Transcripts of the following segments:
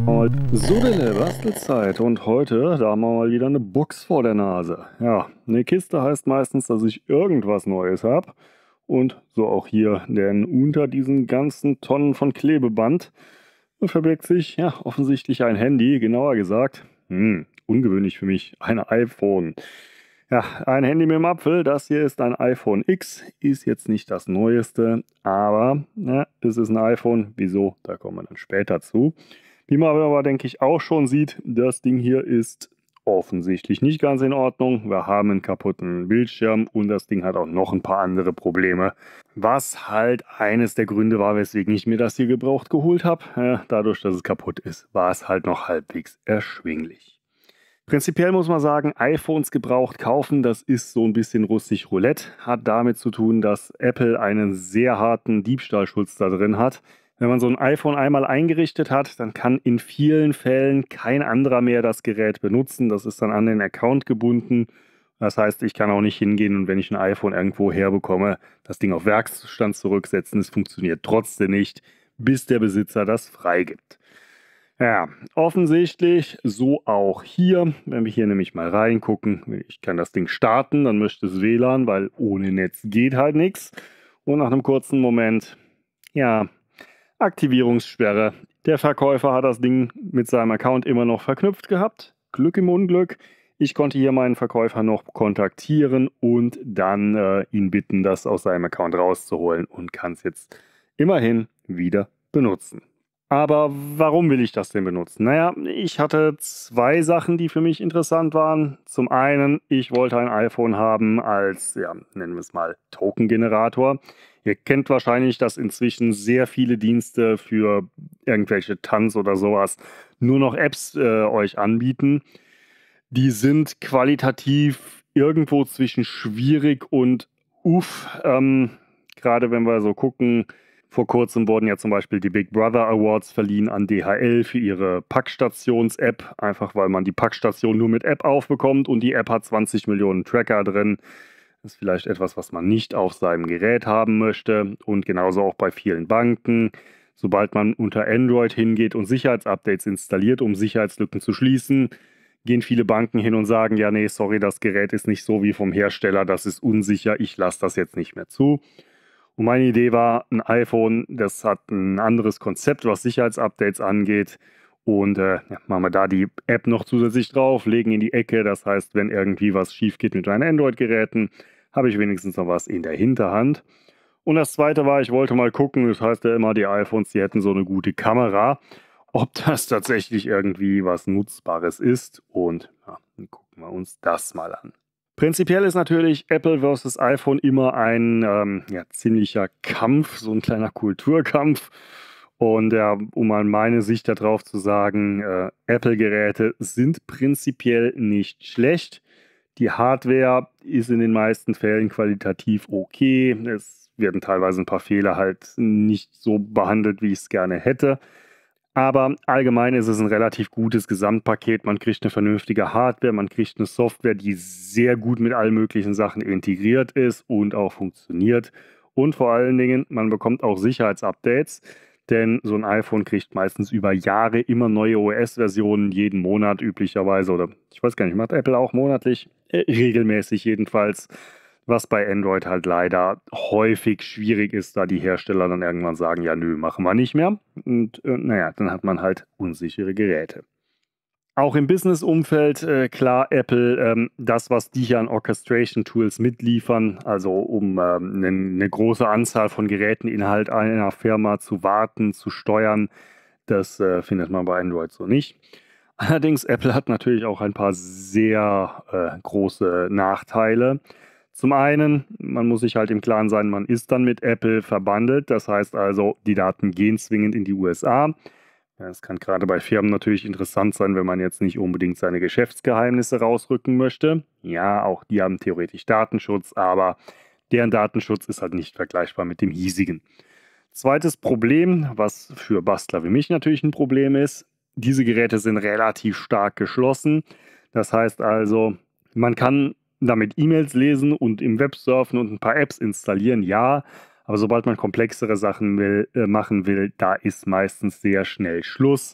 So, Dille, Bastelzeit und heute, da haben wir mal wieder eine Box vor der Nase. Ja, eine Kiste heißt meistens, dass ich irgendwas Neues habe und so auch hier, denn unter diesen ganzen Tonnen von Klebeband verbirgt sich, ja, offensichtlich ein Handy, genauer gesagt, ungewöhnlich für mich, ein iPhone. Ja, ein Handy mit dem Apfel, das hier ist ein iPhone X, ist jetzt nicht das neueste, aber ja, es ist ein iPhone, wieso, da kommen wir dann später zu. Wie man aber, denke ich, auch schon sieht, das Ding hier ist offensichtlich nicht ganz in Ordnung. Wir haben einen kaputten Bildschirm und das Ding hat auch noch ein paar andere Probleme. Was halt eines der Gründe war, weswegen ich mir das hier gebraucht geholt habe. Dadurch, dass es kaputt ist, war es halt noch halbwegs erschwinglich. Prinzipiell muss man sagen, iPhones gebraucht kaufen, das ist so ein bisschen russisch Roulette. Hat damit zu tun, dass Apple einen sehr harten Diebstahlschutz da drin hat. Wenn man so ein iPhone einmal eingerichtet hat, dann kann in vielen Fällen kein anderer mehr das Gerät benutzen. Das ist dann an den Account gebunden. Das heißt, ich kann auch nicht hingehen und wenn ich ein iPhone irgendwo herbekomme, das Ding auf Werkszustand zurücksetzen. Es funktioniert trotzdem nicht, bis der Besitzer das freigibt. Ja, offensichtlich so auch hier. Wenn wir hier nämlich mal reingucken, ich kann das Ding starten, dann möchte es WLAN, weil ohne Netz geht halt nichts. Und nach einem kurzen Moment, ja, Aktivierungssperre. Der Verkäufer hat das Ding mit seinem Account immer noch verknüpft gehabt. Glück im Unglück. Ich konnte hier meinen Verkäufer noch kontaktieren und dann ihn bitten, das aus seinem Account rauszuholen und kann es jetzt immerhin wieder benutzen. Aber warum will ich das denn benutzen? Naja, ich hatte zwei Sachen, die für mich interessant waren. Zum einen, ich wollte ein iPhone haben als, ja, nennen wir es mal, Token-Generator. Ihr kennt wahrscheinlich, dass inzwischen sehr viele Dienste für irgendwelche Tanz oder sowas nur noch Apps euch anbieten. Die sind qualitativ irgendwo zwischen schwierig und uff. Gerade wenn wir so gucken, vor kurzem wurden ja zum Beispiel die Big Brother Awards verliehen an DHL für ihre Packstations-App, einfach weil man die Packstation nur mit App aufbekommt und die App hat 20 Millionen Tracker drin. Das ist vielleicht etwas, was man nicht auf seinem Gerät haben möchte und genauso auch bei vielen Banken. Sobald man unter Android hingeht und Sicherheitsupdates installiert, um Sicherheitslücken zu schließen, gehen viele Banken hin und sagen, ja, nee, sorry, das Gerät ist nicht so wie vom Hersteller, das ist unsicher, ich lasse das jetzt nicht mehr zu. Und meine Idee war, ein iPhone, das hat ein anderes Konzept, was Sicherheitsupdates angeht. Und ja, machen wir da die App noch zusätzlich drauf, legen in die Ecke. Das heißt, wenn irgendwie was schief geht mit meinen Android-Geräten, habe ich wenigstens noch was in der Hinterhand. Und das zweite war, ich wollte mal gucken, das heißt ja immer, die iPhones, die hätten so eine gute Kamera, ob das tatsächlich irgendwie was Nutzbares ist. Und ja, dann gucken wir uns das mal an. Prinzipiell ist natürlich Apple versus iPhone immer ein ja, ziemlicher Kampf, so ein kleiner Kulturkampf. Und ja, um mal meine Sicht darauf zu sagen, Apple-Geräte sind prinzipiell nicht schlecht. Die Hardware ist in den meisten Fällen qualitativ okay. Es werden teilweise ein paar Fehler halt nicht so behandelt, wie ich es gerne hätte. Aber allgemein ist es ein relativ gutes Gesamtpaket. Man kriegt eine vernünftige Hardware, man kriegt eine Software, die sehr gut mit allen möglichen Sachen integriert ist und auch funktioniert. Und vor allen Dingen, man bekommt auch Sicherheitsupdates, denn so ein iPhone kriegt meistens über Jahre immer neue OS-Versionen, jeden Monat üblicherweise. Oder ich weiß gar nicht, macht Apple auch monatlich? Regelmäßig jedenfalls. Was bei Android halt leider häufig schwierig ist, da die Hersteller dann irgendwann sagen, ja nö, machen wir nicht mehr. Und naja, dann hat man halt unsichere Geräte. Auch im Business-Umfeld, klar, Apple, das, was die hier an Orchestration-Tools mitliefern, also um eine große Anzahl von Geräten innerhalb einer Firma zu warten, zu steuern, das findet man bei Android so nicht. Allerdings, Apple hat natürlich auch ein paar sehr große Nachteile. Zum einen, man muss sich halt im Klaren sein, man ist dann mit Apple verbandelt. Das heißt also, die Daten gehen zwingend in die USA. Ja, es kann gerade bei Firmen natürlich interessant sein, wenn man jetzt nicht unbedingt seine Geschäftsgeheimnisse rausrücken möchte. Ja, auch die haben theoretisch Datenschutz, aber deren Datenschutz ist halt nicht vergleichbar mit dem hiesigen. Zweites Problem, was für Bastler wie mich natürlich ein Problem ist, diese Geräte sind relativ stark geschlossen. Das heißt also, man kann damit E-Mails lesen und im Web surfen und ein paar Apps installieren, ja. Aber sobald man komplexere Sachen machen will, da ist meistens sehr schnell Schluss.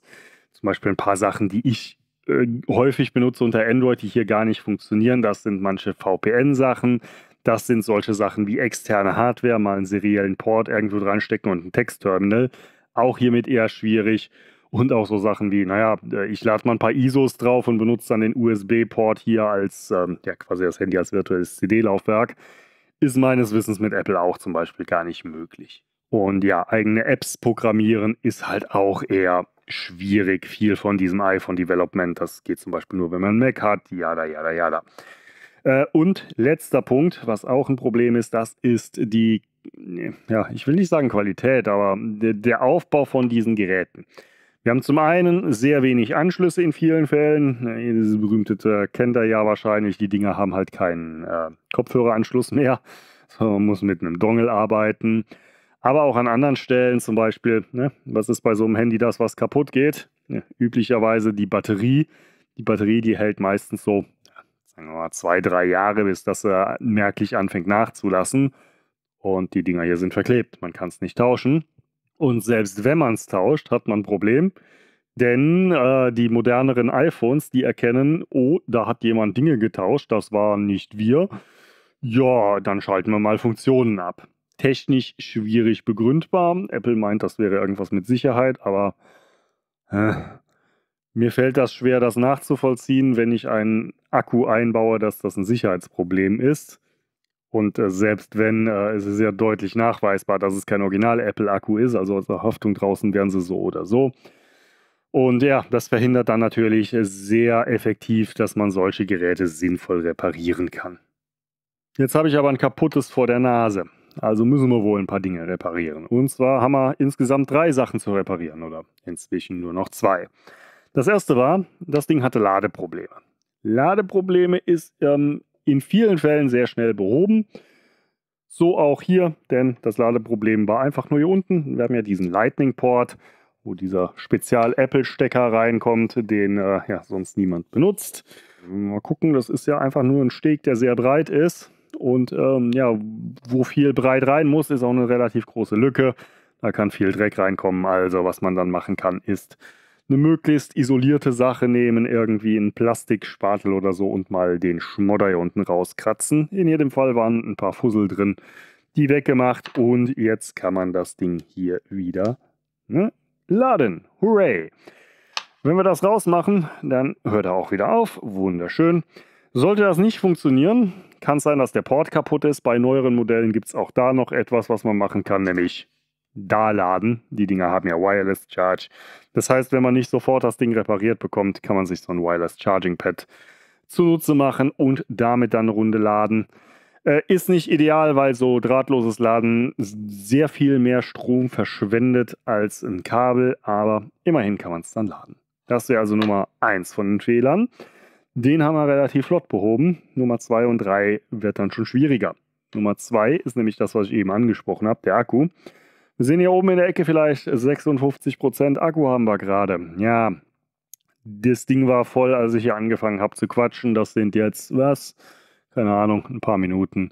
Zum Beispiel ein paar Sachen, die ich häufig benutze unter Android, die hier gar nicht funktionieren. Das sind manche VPN-Sachen. Das sind solche Sachen wie externe Hardware, mal einen seriellen Port irgendwo dran stecken und ein Textterminal. Auch hiermit eher schwierig. Und auch so Sachen wie, naja, ich lade mal ein paar ISOs drauf und benutze dann den USB-Port hier als, ja, quasi das Handy als virtuelles CD-Laufwerk. Ist meines Wissens mit Apple auch zum Beispiel gar nicht möglich. Und ja, eigene Apps programmieren ist halt auch eher schwierig. Viel von diesem iPhone-Development, das geht zum Beispiel nur, wenn man einen Mac hat, jada, jada, jada. Und letzter Punkt, was auch ein Problem ist, das ist die, ja, ich will nicht sagen Qualität, aber der Aufbau von diesen Geräten. Wir haben zum einen sehr wenig Anschlüsse in vielen Fällen. Diese berühmte kennt ihr ja wahrscheinlich. Die Dinger haben halt keinen Kopfhöreranschluss mehr. Man muss mit einem Dongle arbeiten. Aber auch an anderen Stellen, zum Beispiel, ne, was ist bei so einem Handy das, was kaputt geht? Ja, üblicherweise die Batterie. Die Batterie, die hält meistens so, sagen wir mal, 2-3 Jahre, bis das merklich anfängt nachzulassen. Und die Dinger hier sind verklebt. Man kann es nicht tauschen. Und selbst wenn man es tauscht, hat man ein Problem. Denn die moderneren iPhones, die erkennen, oh, da hat jemand Dinge getauscht, das waren nicht wir. Ja, dann schalten wir mal Funktionen ab. Technisch schwierig begründbar. Apple meint, das wäre irgendwas mit Sicherheit, aber mir fällt das schwer, das nachzuvollziehen, wenn ich einen Akku einbaue, dass das ein Sicherheitsproblem ist. Und selbst wenn, ist es ja deutlich nachweisbar, dass es kein Original-Apple-Akku ist, also aus der Haftung draußen wären sie so oder so. Und ja, das verhindert dann natürlich sehr effektiv, dass man solche Geräte sinnvoll reparieren kann. Jetzt habe ich aber ein kaputtes vor der Nase. Also müssen wir wohl ein paar Dinge reparieren. Und zwar haben wir insgesamt 3 Sachen zu reparieren oder inzwischen nur noch 2. Das erste war, das Ding hatte Ladeprobleme. Ladeprobleme ist in vielen Fällen sehr schnell behoben. So auch hier, denn das Ladeproblem war einfach nur hier unten. Wir haben ja diesen Lightning-Port, wo dieser Spezial-Apple-Stecker reinkommt, den ja sonst niemand benutzt. Mal gucken, das ist ja einfach nur ein Steg, der sehr breit ist. Und ja, wo viel breit rein muss, ist auch eine relativ große Lücke. Da kann viel Dreck reinkommen. Also was man dann machen kann, ist eine möglichst isolierte Sache nehmen, irgendwie einen Plastikspatel oder so und mal den Schmodder hier unten rauskratzen. In jedem Fall waren ein paar Fussel drin, die weggemacht und jetzt kann man das Ding hier wieder laden. Hooray! Wenn wir das rausmachen, dann hört er auch wieder auf. Wunderschön. Sollte das nicht funktionieren, kann es sein, dass der Port kaputt ist. Bei neueren Modellen gibt es auch da noch etwas, was man machen kann, nämlich da laden. Die Dinger haben ja Wireless Charge. Das heißt, wenn man nicht sofort das Ding repariert bekommt, kann man sich so ein Wireless Charging Pad zunutze machen und damit dann eine Runde laden. Ist nicht ideal, weil so drahtloses Laden sehr viel mehr Strom verschwendet als ein Kabel, aber immerhin kann man es dann laden. Das wäre also Nummer 1 von den Fehlern. Den haben wir relativ flott behoben. Nummer 2 und 3 wird dann schon schwieriger. Nummer 2 ist nämlich das, was ich eben angesprochen habe, der Akku. Wir sehen hier oben in der Ecke vielleicht 56% Akku haben wir gerade. Ja, das Ding war voll, als ich hier angefangen habe zu quatschen. Das sind jetzt, was? Keine Ahnung, ein paar Minuten.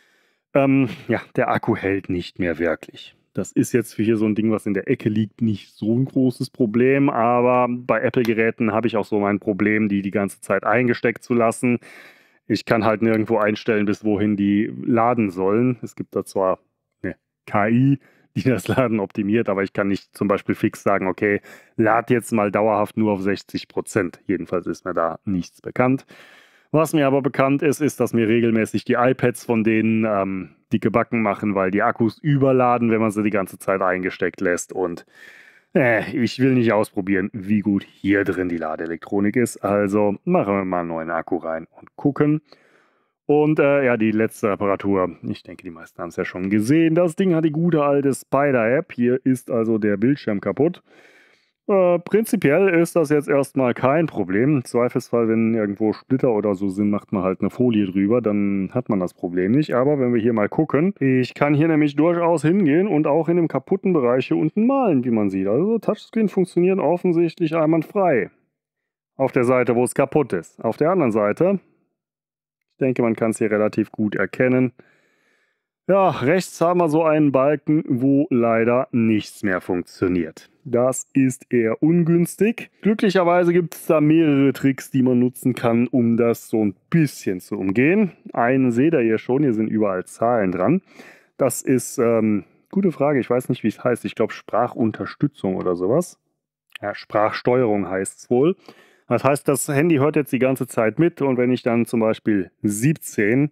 Ja, der Akku hält nicht mehr wirklich. Das ist jetzt für hier so ein Ding, was in der Ecke liegt, nicht so ein großes Problem. Aber bei Apple-Geräten habe ich auch so mein Problem, die ganze Zeit eingesteckt zu lassen. Ich kann halt nirgendwo einstellen, bis wohin die laden sollen. Es gibt da zwar eine KI, die das Laden optimiert, aber ich kann nicht zum Beispiel fix sagen, okay, lad jetzt mal dauerhaft nur auf 60%. Jedenfalls ist mir da nichts bekannt. Was mir aber bekannt ist, ist, dass mir regelmäßig die iPads von denen dicke Backen machen, weil die Akkus überladen, wenn man sie die ganze Zeit eingesteckt lässt. Und ich will nicht ausprobieren, wie gut hier drin die Ladeelektronik ist. Also machen wir mal einen neuen Akku rein und gucken. Und ja, die letzte Reparatur. Ich denke, die meisten haben es ja schon gesehen. Das Ding hat die gute alte Spider-App. Hier ist also der Bildschirm kaputt. Prinzipiell ist das jetzt erstmal kein Problem. Im Zweifelsfall, wenn irgendwo Splitter oder so sind, macht man halt eine Folie drüber, dann hat man das Problem nicht. Aber wenn wir hier mal gucken, ich kann hier nämlich durchaus hingehen und auch in dem kaputten Bereich hier unten malen, wie man sieht. Also Touchscreen funktioniert offensichtlich einwandfrei. Auf der Seite, wo es kaputt ist. Auf der anderen Seite, ich denke, man kann es hier relativ gut erkennen, Ja, rechts haben wir so einen Balken, wo leider nichts mehr funktioniert. Das ist eher ungünstig. Glücklicherweise gibt es da mehrere Tricks, die man nutzen kann, um das so ein bisschen zu umgehen. Einen seht ihr hier schon, hier sind überall Zahlen dran. Das ist, gute Frage, ich weiß nicht, wie es heißt. Ich glaube Sprachunterstützung oder sowas. Ja, Sprachsteuerung heißt es wohl. Das heißt, das Handy hört jetzt die ganze Zeit mit und wenn ich dann zum Beispiel 17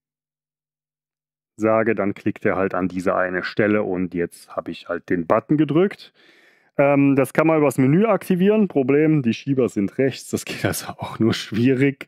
sage, dann klickt er halt an diese eine Stelle und jetzt habe ich halt den Button gedrückt. Das kann man übers Menü aktivieren. Problem, die Schieber sind rechts, das geht also auch nur schwierig.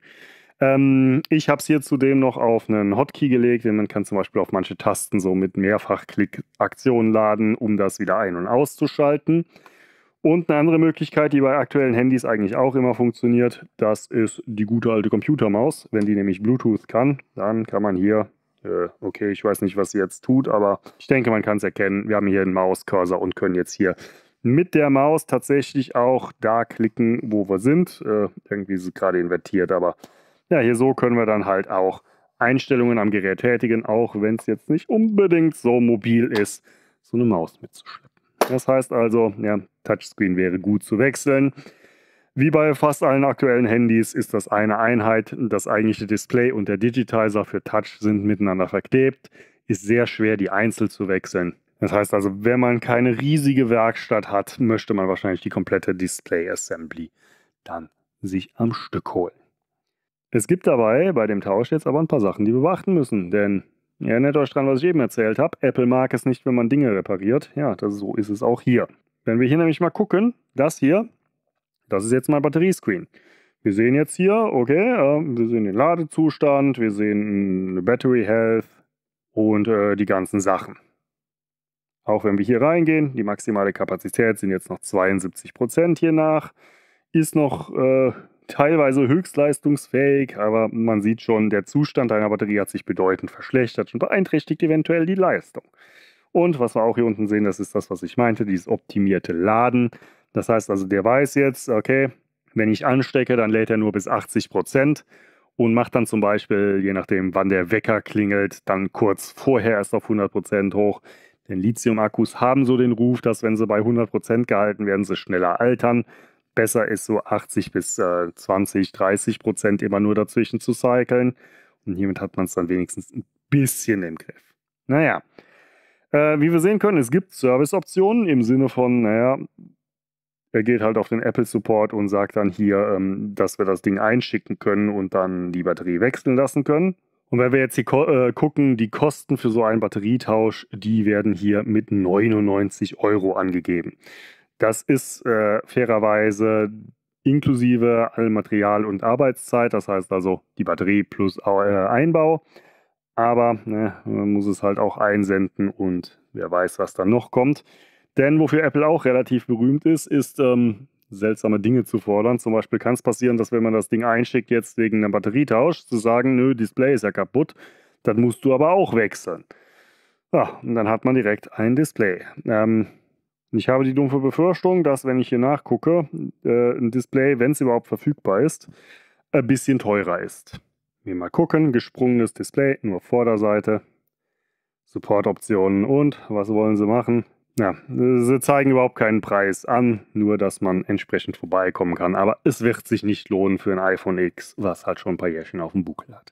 Ich habe es hier zudem noch auf einen Hotkey gelegt, denn man kann zum Beispiel auf manche Tasten so mit Mehrfachklick-Aktionen laden, um das wieder ein- und auszuschalten. Und eine andere Möglichkeit, die bei aktuellen Handys eigentlich auch immer funktioniert, das ist die gute alte Computermaus. Wenn die nämlich Bluetooth kann, dann kann man hier, okay, ich weiß nicht, was sie jetzt tut, aber ich denke, man kann es erkennen. Wir haben hier einen Mauscursor und können jetzt hier mit der Maus tatsächlich auch da klicken, wo wir sind. Irgendwie ist es gerade invertiert, aber ja, hier so können wir dann halt auch Einstellungen am Gerät tätigen, auch wenn es jetzt nicht unbedingt so mobil ist, so eine Maus mitzuschleppen. Das heißt also, ja, Touchscreen wäre gut zu wechseln. Wie bei fast allen aktuellen Handys ist das eine Einheit. Das eigentliche Display und der Digitizer für Touch sind miteinander verklebt. Ist sehr schwer, die einzeln zu wechseln. Das heißt also, wenn man keine riesige Werkstatt hat, möchte man wahrscheinlich die komplette Display Assembly dann sich am Stück holen. Es gibt dabei bei dem Tausch jetzt aber ein paar Sachen, die wir beachten müssen, denn ihr erinnert euch dran, was ich eben erzählt habe. Apple mag es nicht, wenn man Dinge repariert. Ja, so ist es auch hier. Wenn wir hier nämlich mal gucken, das hier, das ist jetzt mein Batteriescreen. Wir sehen jetzt hier, okay, wir sehen den Ladezustand, wir sehen eine Battery Health und die ganzen Sachen. Auch wenn wir hier reingehen, die maximale Kapazität sind jetzt noch 72% hier nach. Ist noch teilweise höchstleistungsfähig, aber man sieht schon, der Zustand einer Batterie hat sich bedeutend verschlechtert und beeinträchtigt eventuell die Leistung. Und was wir auch hier unten sehen, das ist das, was ich meinte, dieses optimierte Laden. Das heißt also, der weiß jetzt, okay, wenn ich anstecke, dann lädt er nur bis 80% und macht dann zum Beispiel, je nachdem, wann der Wecker klingelt, dann kurz vorher erst auf 100% hoch. Denn Lithium-Akkus haben so den Ruf, dass wenn sie bei 100% gehalten werden, sie schneller altern. Besser ist so 80 bis 20, 30% immer nur dazwischen zu cyclen. Und hiermit hat man es dann wenigstens ein bisschen im Griff. Naja, wie wir sehen können, es gibt Service-Optionen im Sinne von, naja, er geht halt auf den Apple Support und sagt dann hier, dass wir das Ding einschicken können und dann die Batterie wechseln lassen können. Und wenn wir jetzt hier gucken, die Kosten für so einen Batterietausch, die werden hier mit 99 € angegeben. Das ist fairerweise inklusive all Material und Arbeitszeit, das heißt also die Batterie plus Einbau. Aber ne, man muss es halt auch einsenden und wer weiß, was dann noch kommt. Denn wofür Apple auch relativ berühmt ist, ist seltsame Dinge zu fordern. Zum Beispiel kann es passieren, dass wenn man das Ding einschickt, jetzt wegen einem Batterietausch, zu sagen, nö, Display ist ja kaputt, dann musst du aber auch wechseln. Ja, und dann hat man direkt ein Display. Ich habe die dumpfe Befürchtung, dass, wenn ich hier nachgucke, ein Display, wenn es überhaupt verfügbar ist, ein bisschen teurer ist. Wir mal gucken, gesprungenes Display, nur Vorderseite, Support-Optionen und was wollen sie machen? Ja, sie zeigen überhaupt keinen Preis an, nur dass man entsprechend vorbeikommen kann. Aber es wird sich nicht lohnen für ein iPhone X, was halt schon ein paar Jährchen auf dem Buckel hat.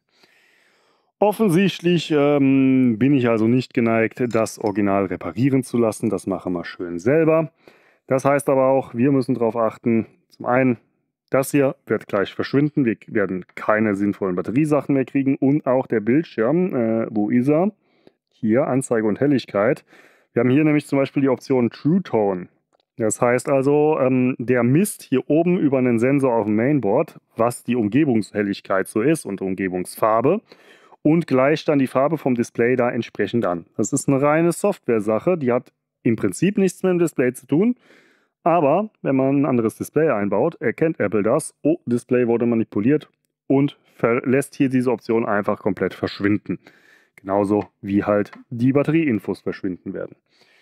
Offensichtlich bin ich also nicht geneigt, das Original reparieren zu lassen. Das machen wir schön selber. Das heißt aber auch, wir müssen darauf achten, zum einen, das hier wird gleich verschwinden. Wir werden keine sinnvollen Batteriesachen mehr kriegen. Und auch der Bildschirm, wo ist er? Hier, Anzeige und Helligkeit. Wir haben hier nämlich zum Beispiel die Option True Tone. Das heißt also, der misst hier oben über einen Sensor auf dem Mainboard, was die Umgebungshelligkeit so ist und Umgebungsfarbe und gleicht dann die Farbe vom Display da entsprechend an. Das ist eine reine Software-Sache, die hat im Prinzip nichts mit dem Display zu tun, aber wenn man ein anderes Display einbaut, erkennt Apple das, oh, Display wurde manipuliert und lässt hier diese Option einfach komplett verschwinden. Genauso wie halt die Batterieinfos verschwinden werden.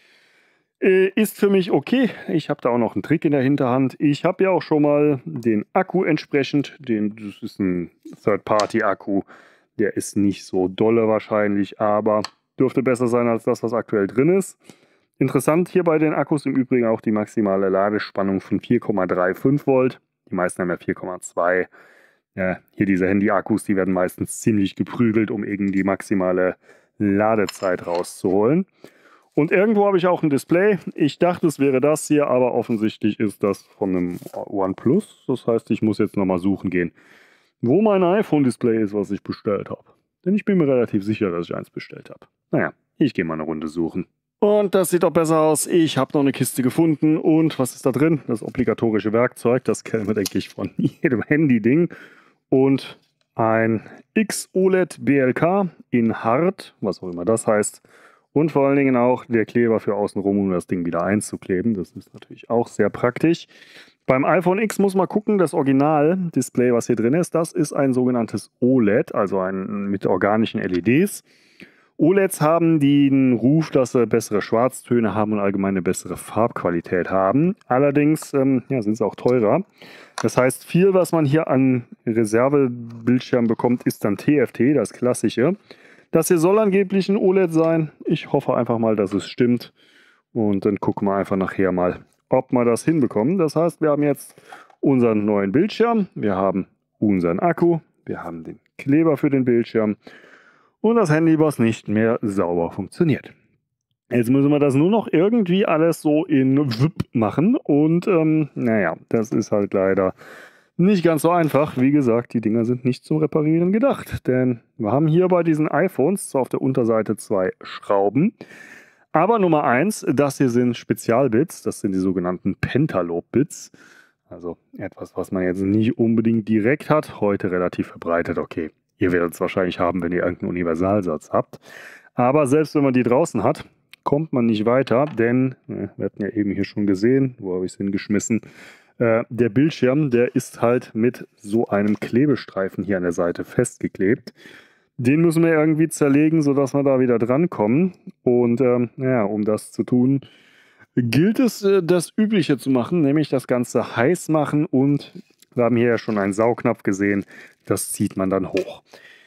Ist für mich okay. Ich habe da auch noch einen Trick in der Hinterhand. Ich habe ja auch schon mal den Akku entsprechend. Das ist ein Third-Party-Akku. Der ist nicht so dolle wahrscheinlich, aber Dürfte besser sein als das, was aktuell drin ist. Interessant hier bei den Akkus im Übrigen auch die maximale Ladespannung von 4,35 Volt. Die meisten haben ja 4,2. Ja, hier diese Handy-Akkus, die werden meistens ziemlich geprügelt, um irgendwie die maximale Ladezeit rauszuholen. Und irgendwo habe ich auch ein Display. Ich dachte, es wäre das hier, aber offensichtlich ist das von einem OnePlus. Das heißt, ich muss jetzt nochmal suchen gehen, wo mein iPhone-Display ist, was ich bestellt habe. Denn ich bin mir relativ sicher, dass ich eins bestellt habe. Naja, ich gehe mal eine Runde suchen. Und das sieht doch besser aus. Ich habe noch eine Kiste gefunden. Und was ist da drin? Das obligatorische Werkzeug. Das kennen wir, denke ich, von jedem Handy-Ding. Und ein XOLED BLK in hart, was auch immer das heißt. Und vor allen Dingen auch der Kleber für außenrum, um das Ding wieder einzukleben. Das ist natürlich auch sehr praktisch. Beim iPhone X muss man gucken, das Original-Display, was hier drin ist, das ist ein sogenanntes OLED, also ein mit organischen LEDs. OLEDs haben den Ruf, dass sie bessere Schwarztöne haben und allgemein eine bessere Farbqualität haben. Allerdings sind sie auch teurer. Das heißt, viel, was man hier an Reservebildschirm bekommt, ist dann TFT, das klassische. Das hier soll angeblich ein OLED sein. Ich hoffe einfach mal, dass es stimmt. Und dann gucken wir einfach nachher mal, ob wir das hinbekommen. Das heißt, wir haben jetzt unseren neuen Bildschirm, wir haben unseren Akku, wir haben den Kleber für den Bildschirm und das Handy, was nicht mehr sauber funktioniert. Jetzt müssen wir das nur noch irgendwie alles so in WIP machen und naja, das ist halt leider nicht ganz so einfach. Wie gesagt, die Dinger sind nicht zum Reparieren gedacht, denn wir haben hier bei diesen iPhones zwar auf der Unterseite 2 Schrauben, aber Nummer 1, das hier sind Spezialbits, das sind die sogenannten Pentalobe-Bits. Also etwas, was man jetzt nicht unbedingt direkt hat, heute relativ verbreitet. Okay, ihr werdet es wahrscheinlich haben, wenn ihr irgendeinen Universalsatz habt. Aber selbst wenn man die draußen hat, kommt man nicht weiter, denn, wir hatten ja eben hier schon gesehen, wo habe ich es hingeschmissen, der Bildschirm, der ist halt mit so einem Klebestreifen hier an der Seite festgeklebt. Den müssen wir irgendwie zerlegen, sodass wir da wieder drankommen. Und ja, um das zu tun, gilt es, das Übliche zu machen, nämlich das Ganze heiß machen. Und wir haben hier ja schon einen Saugnapf gesehen, das zieht man dann hoch.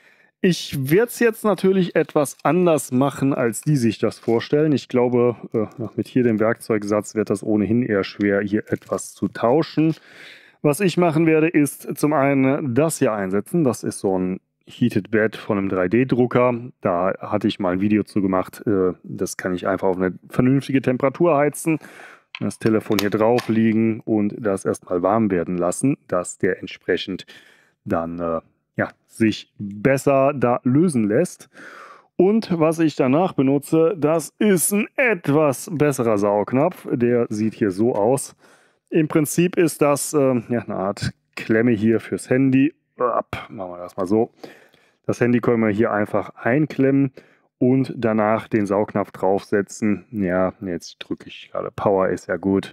Ich werde es jetzt natürlich etwas anders machen, als die sich das vorstellen. Ich glaube, mit hier dem Werkzeugsatz wird das ohnehin eher schwer, hier etwas zu tauschen. Was ich machen werde, ist zum einen das hier einsetzen. Das ist so ein Heated Bed von einem 3D-Drucker. Da hatte ich mal ein Video zu gemacht. Das kann ich einfach auf eine vernünftige Temperatur heizen. Das Telefon hier drauf liegen und das erstmal warm werden lassen, dass der entsprechend dann sich besser da lösen lässt. Und was ich danach benutze, das ist ein etwas besserer Saugnapf. Der sieht hier so aus. Im Prinzip ist das eine Art Klemme hier fürs Handy. Machen wir das mal so. Das Handy können wir hier einfach einklemmen und danach den Saugnapf draufsetzen. Ja, jetzt drücke ich gerade Power, ist ja gut.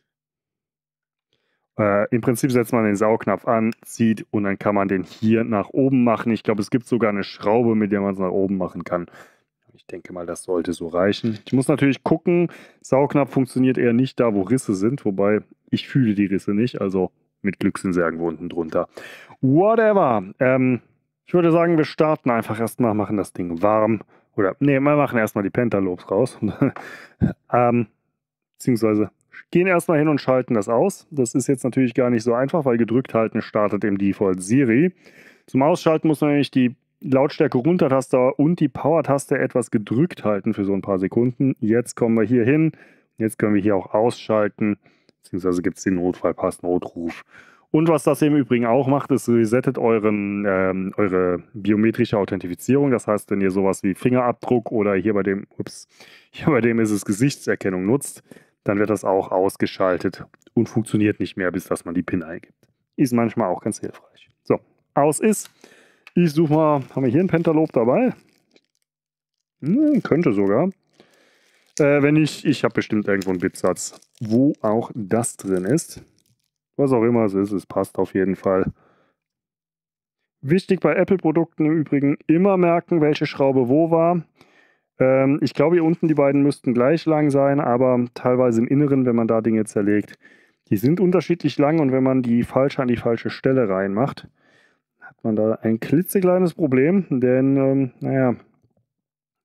Im Prinzip setzt man den Saugnapf an, zieht und dann kann man den hier nach oben machen. Ich glaube, es gibt sogar eine Schraube, mit der man es nach oben machen kann. Ich denke mal, das sollte so reichen. Ich muss natürlich gucken, Saugnapf funktioniert eher nicht da, wo Risse sind, wobei ich fühle die Risse nicht, also mit Glück sind sie irgendwo unten drunter. Whatever. Ich würde sagen, wir starten einfach erstmal, machen das Ding warm. Oder, nee, wir machen erstmal die Pentalobes raus. Beziehungsweise gehen erstmal hin und schalten das aus. Das ist jetzt natürlich gar nicht so einfach, weil gedrückt halten startet im Default Siri. Zum Ausschalten muss man nämlich die Lautstärke runtertaste und die Power-Taste etwas gedrückt halten für so ein paar Sekunden. Jetzt kommen wir hier hin. Jetzt können wir hier auch ausschalten. Beziehungsweise gibt es den Notfallpass-Notruf. Und was das im Übrigen auch macht, ist, resettet eure biometrische Authentifizierung. Das heißt, wenn ihr sowas wie Fingerabdruck oder hier bei dem ist es Gesichtserkennung nutzt, dann wird das auch ausgeschaltet und funktioniert nicht mehr, bis dass man die PIN eingibt. Ist manchmal auch ganz hilfreich. So, aus ist. Ich suche mal, haben wir hier einen Pentalobe dabei? Könnte sogar. Wenn nicht, ich habe bestimmt irgendwo einen Bitsatz, wo auch das drin ist. Was auch immer es ist, es passt auf jeden Fall. Wichtig bei Apple-Produkten im Übrigen, immer merken, welche Schraube wo war. Ich glaube, hier unten die beiden müssten gleich lang sein, aber teilweise im Inneren, wenn man da Dinge zerlegt, die sind unterschiedlich lang und wenn man die falsch an die falsche Stelle reinmacht, hat man da ein klitzekleines Problem, denn, naja,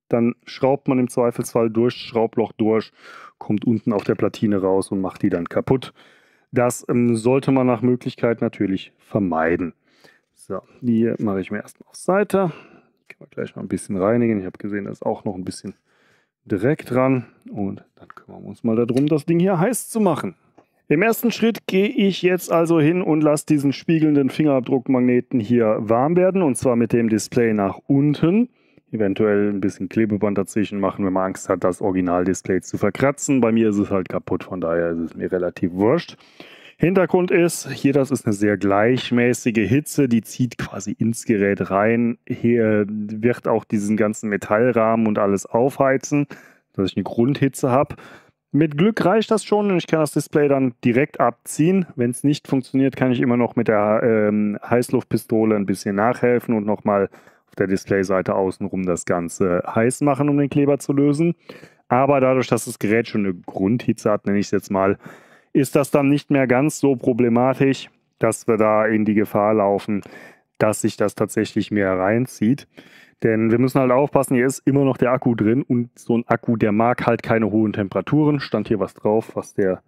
dann schraubt man im Zweifelsfall durch, Schraubloch durch, kommt unten auf der Platine raus und macht die dann kaputt. Das sollte man nach Möglichkeit natürlich vermeiden. So, die mache ich mir erstmal auf Seite. Die können wir gleich mal ein bisschen reinigen. Ich habe gesehen, da ist auch noch ein bisschen Dreck dran. Und dann kümmern wir uns mal darum, das Ding hier heiß zu machen. Im ersten Schritt gehe ich jetzt also hin und lasse diesen spiegelnden Fingerabdruckmagneten hier warm werden. Und zwar mit dem Display nach unten. Eventuell ein bisschen Klebeband dazwischen machen, wenn man Angst hat, das Originaldisplay zu verkratzen. Bei mir ist es halt kaputt, von daher ist es mir relativ wurscht. Hintergrund ist, hier das ist eine sehr gleichmäßige Hitze, die zieht quasi ins Gerät rein. Hier wird auch diesen ganzen Metallrahmen und alles aufheizen, dass ich eine Grundhitze habe. Mit Glück reicht das schon und ich kann das Display dann direkt abziehen. Wenn es nicht funktioniert, kann ich immer noch mit der Heißluftpistole ein bisschen nachhelfen und nochmal auf der Displayseite außenrum das Ganze heiß machen, um den Kleber zu lösen. Aber dadurch, dass das Gerät schon eine Grundhitze hat, nenne ich es jetzt mal, ist das dann nicht mehr ganz so problematisch, dass wir da in die Gefahr laufen, dass sich das tatsächlich mehr reinzieht. Denn wir müssen halt aufpassen, hier ist immer noch der Akku drin und so ein Akku, der mag halt keine hohen Temperaturen. Stand hier was drauf, was der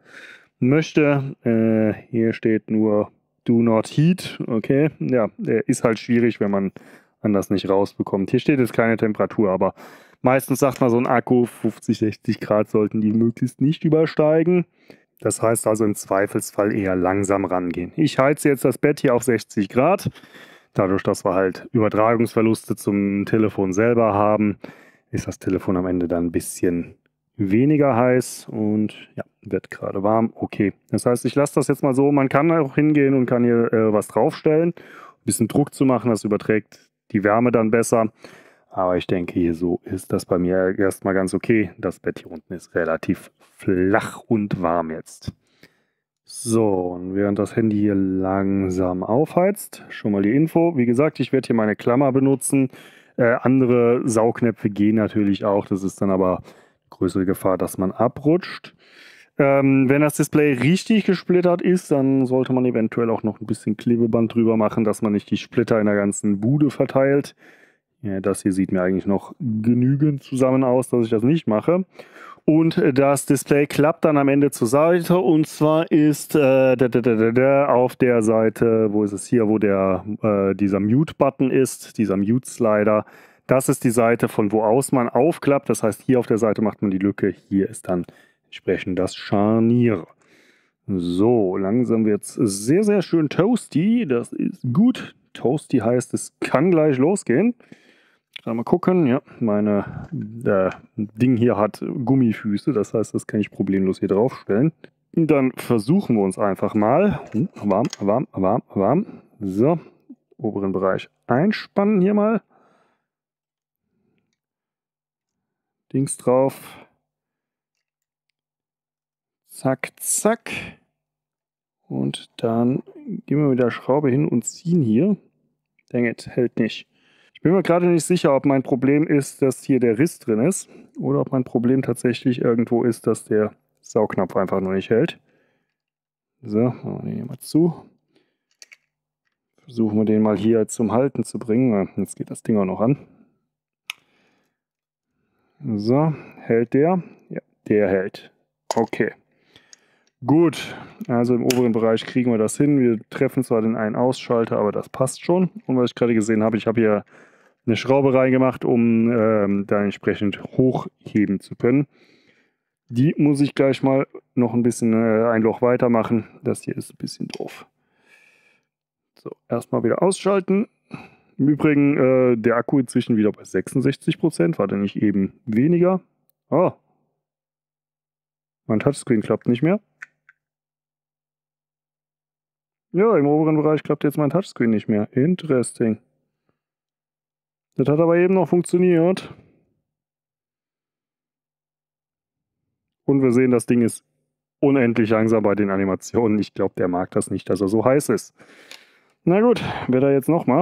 möchte. Hier steht nur Do not heat. Okay, ja, der ist halt schwierig, wenn man das nicht rausbekommt. Hier steht jetzt keine Temperatur, aber meistens sagt man so ein Akku, 50, 60 Grad sollten die möglichst nicht übersteigen. Das heißt also im Zweifelsfall eher langsam rangehen. Ich heize jetzt das Bett hier auf 60 Grad. Dadurch, dass wir halt Übertragungsverluste zum Telefon selber haben, ist das Telefon am Ende dann ein bisschen weniger heiß und ja, wird gerade warm. Okay, das heißt, ich lasse das jetzt mal so. Man kann auch hingehen und kann hier was draufstellen, ein bisschen Druck zu machen, das überträgt die Wärme dann besser. Aber ich denke, hier so ist das bei mir erstmal ganz okay. Das Bett hier unten ist relativ flach und warm jetzt. So, und während das Handy hier langsam aufheizt, schon mal die Info. Wie gesagt, ich werde hier meine Klammer benutzen. Andere Saugnäpfe gehen natürlich auch. Das ist dann aber größere Gefahr, dass man abrutscht. Wenn das Display richtig gesplittert ist, dann sollte man eventuell auch noch ein bisschen Klebeband drüber machen, dass man nicht die Splitter in der ganzen Bude verteilt. Ja, das hier sieht mir eigentlich noch genügend zusammen aus, dass ich das nicht mache. Und das Display klappt dann am Ende zur Seite und zwar ist auf der Seite, wo ist es hier, wo dieser Mute-Button ist, dieser Mute-Slider, das ist die Seite, von wo aus man aufklappt. Das heißt, hier auf der Seite macht man die Lücke, hier ist dann entsprechend das Scharnier. So, langsam wird es sehr, sehr schön toasty, das ist gut. Toasty heißt, es kann gleich losgehen. Mal gucken, ja, meine Ding hier hat Gummifüße, das heißt, das kann ich problemlos hier draufstellen. Dann versuchen wir uns einfach mal. Warm, warm, warm, warm. So, oberen Bereich einspannen hier mal. Dings drauf. Zack, zack. Und dann gehen wir mit der Schraube hin und ziehen hier. Dang it, hält nicht. Ich bin mir gerade nicht sicher, ob mein Problem ist, dass hier der Riss drin ist oder ob mein Problem tatsächlich irgendwo ist, dass der Saugnapf einfach nur nicht hält. So, machen wir den hier mal zu. Versuchen wir den mal hier zum Halten zu bringen. Jetzt geht das Ding auch noch an. So, hält der? Ja, der hält. Okay. Gut, also im oberen Bereich kriegen wir das hin. Wir treffen zwar den einen Ausschalter, aber das passt schon. Und was ich gerade gesehen habe, ich habe hier eine Schraube reingemacht, um da entsprechend hochheben zu können. Die muss ich gleich mal noch ein bisschen ein Loch weiter machen. Das hier ist ein bisschen doof. So, erstmal wieder ausschalten. Im Übrigen, der Akku inzwischen wieder bei 66%. War der nicht eben weniger? Oh. Mein Touchscreen klappt nicht mehr. Ja, im oberen Bereich klappt jetzt mein Touchscreen nicht mehr. Interesting. Das hat aber eben noch funktioniert. Und wir sehen, das Ding ist unendlich langsam bei den Animationen. Ich glaube, der mag das nicht, dass er so heiß ist. Na gut, wird er jetzt nochmal.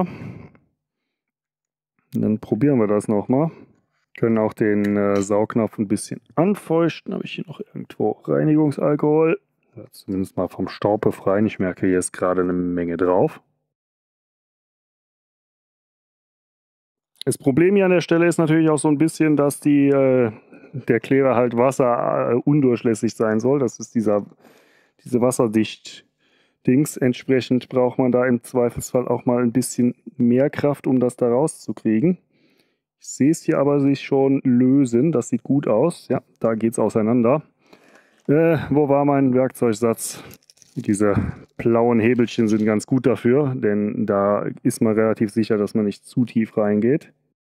Dann probieren wir das nochmal. Können auch den Saugnapf ein bisschen anfeuchten. Habe ich hier noch irgendwo Reinigungsalkohol? Ja, zumindest mal vom Staub befreien. Ich merke, hier ist gerade eine Menge drauf. Das Problem hier an der Stelle ist natürlich auch so ein bisschen, dass der Kleber halt wasserundurchlässig sein soll. Das ist diese Wasserdicht-Dings. Entsprechend braucht man da im Zweifelsfall auch mal ein bisschen mehr Kraft, um das da rauszukriegen. Ich sehe es hier aber sich schon lösen. Das sieht gut aus. Ja, da geht es auseinander. Wo war mein Werkzeugsatz? Diese blauen Hebelchen sind ganz gut dafür, denn da ist man relativ sicher, dass man nicht zu tief reingeht.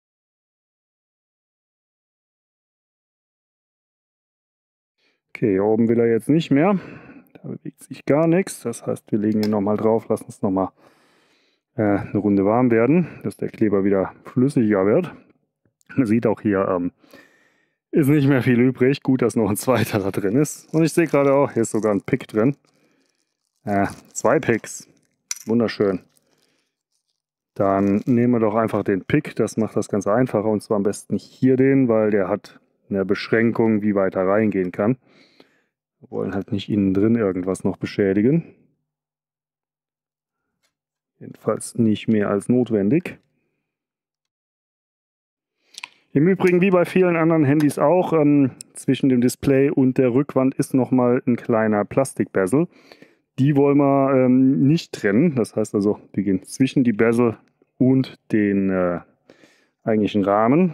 Okay, hier oben will er jetzt nicht mehr. Da bewegt sich gar nichts. Das heißt, wir legen ihn nochmal drauf, lassen es nochmal eine Runde warm werden, dass der Kleber wieder flüssiger wird. Man sieht auch hier, ist nicht mehr viel übrig. Gut, dass noch ein zweiter da drin ist. Und ich sehe gerade auch, hier ist sogar ein Pick drin. 2 Picks. Wunderschön. Dann nehmen wir doch einfach den Pick. Das macht das Ganze einfacher. Und zwar am besten hier den, weil der hat eine Beschränkung, wie weit er reingehen kann. Wir wollen halt nicht innen drin irgendwas noch beschädigen. Jedenfalls nicht mehr als notwendig. Im Übrigen, wie bei vielen anderen Handys auch, zwischen dem Display und der Rückwand ist nochmal ein kleiner Plastikbezel. Die wollen wir nicht trennen. Das heißt also, wir gehen zwischen die Bezel und den eigentlichen Rahmen.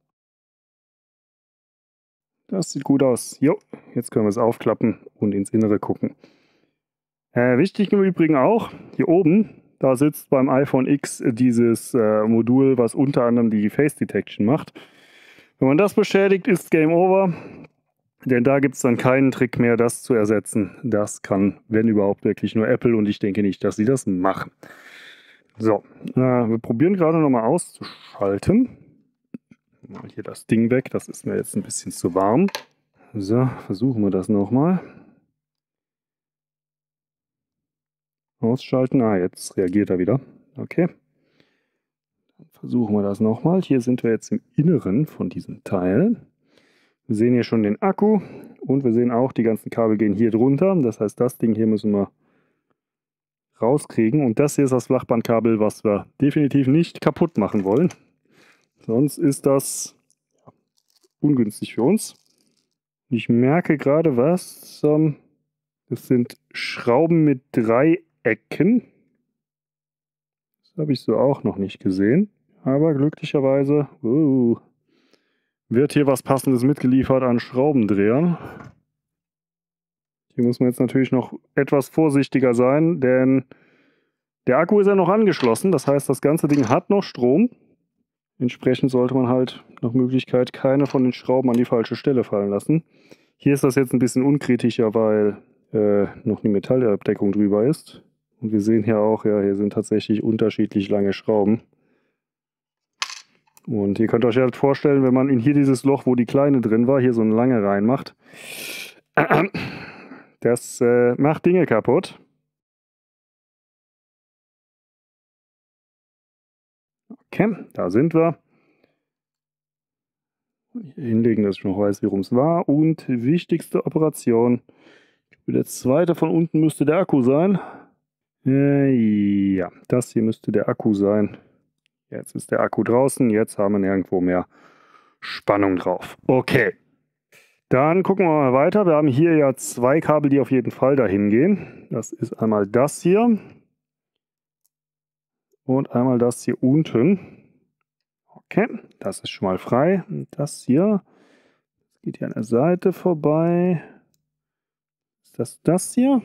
Das sieht gut aus. Jo, jetzt können wir es aufklappen und ins Innere gucken. Wichtig im Übrigen auch, hier oben, da sitzt beim iPhone X dieses Modul, was unter anderem die Face Detection macht. Wenn man das beschädigt, ist Game Over, denn da gibt es dann keinen Trick mehr, das zu ersetzen. Das kann, wenn überhaupt, wirklich nur Apple und ich denke nicht, dass sie das machen. So, wir probieren gerade nochmal auszuschalten. Mal hier das Ding weg, das ist mir jetzt ein bisschen zu warm. So, versuchen wir das nochmal. Ausschalten. Jetzt reagiert er wieder. Okay. Dann versuchen wir das nochmal. Hier sind wir jetzt im Inneren von diesem Teil. Wir sehen hier schon den Akku und wir sehen auch, die ganzen Kabel gehen hier drunter. Das heißt, das Ding hier müssen wir rauskriegen. Und das hier ist das Flachbandkabel, was wir definitiv nicht kaputt machen wollen. Sonst ist das ungünstig für uns. Ich merke gerade was. Das sind Schrauben mit 3 Ecken. Das habe ich so auch noch nicht gesehen. Aber glücklicherweise wird hier was Passendes mitgeliefert an Schraubendrehern. Hier muss man jetzt natürlich noch etwas vorsichtiger sein, denn der Akku ist ja noch angeschlossen. Das heißt, das ganze Ding hat noch Strom. Entsprechend sollte man halt nach Möglichkeit keine von den Schrauben an die falsche Stelle fallen lassen. Hier ist das jetzt ein bisschen unkritischer, weil noch eine Metallabdeckung drüber ist. Und wir sehen hier auch, ja, hier sind tatsächlich unterschiedlich lange Schrauben. Und ihr könnt euch halt vorstellen, wenn man in hier dieses Loch, wo die kleine drin war, hier so eine lange reinmacht, das macht Dinge kaputt. Okay, da sind wir. Hier hinlegen, dass ich noch weiß, worum es war. Und wichtigste Operation. Der zweite von unten müsste der Akku sein. Ja, das hier müsste der Akku sein. Jetzt ist der Akku draußen. Jetzt haben wir nirgendwo mehr Spannung drauf. Okay. Dann gucken wir mal weiter. Wir haben hier ja 2 Kabel, die auf jeden Fall dahin gehen. Das ist einmal das hier. Und einmal das hier unten. Okay, das ist schon mal frei. Und das hier geht hier an der Seite vorbei. Ist das hier?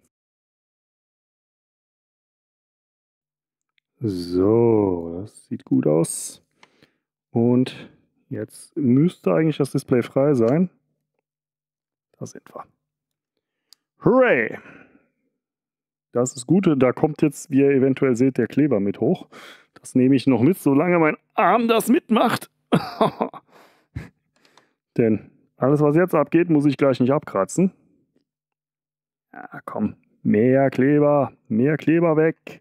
So, das sieht gut aus. Und jetzt müsste eigentlich das Display frei sein. Da sind wir. Hooray! Das ist gut. Da kommt jetzt, wie ihr eventuell seht, der Kleber mit hoch. Das nehme ich noch mit, solange mein Arm das mitmacht. Denn alles, was jetzt abgeht, muss ich gleich nicht abkratzen. Ja, komm. Mehr Kleber weg.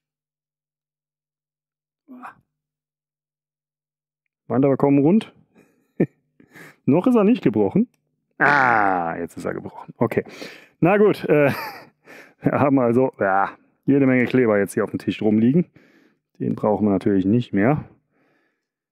Meint aber kommen rund. Noch ist er nicht gebrochen. Jetzt ist er gebrochen. Okay. Na gut. Wir haben also jede Menge Kleber jetzt hier auf dem Tisch rumliegen. Den brauchen wir natürlich nicht mehr.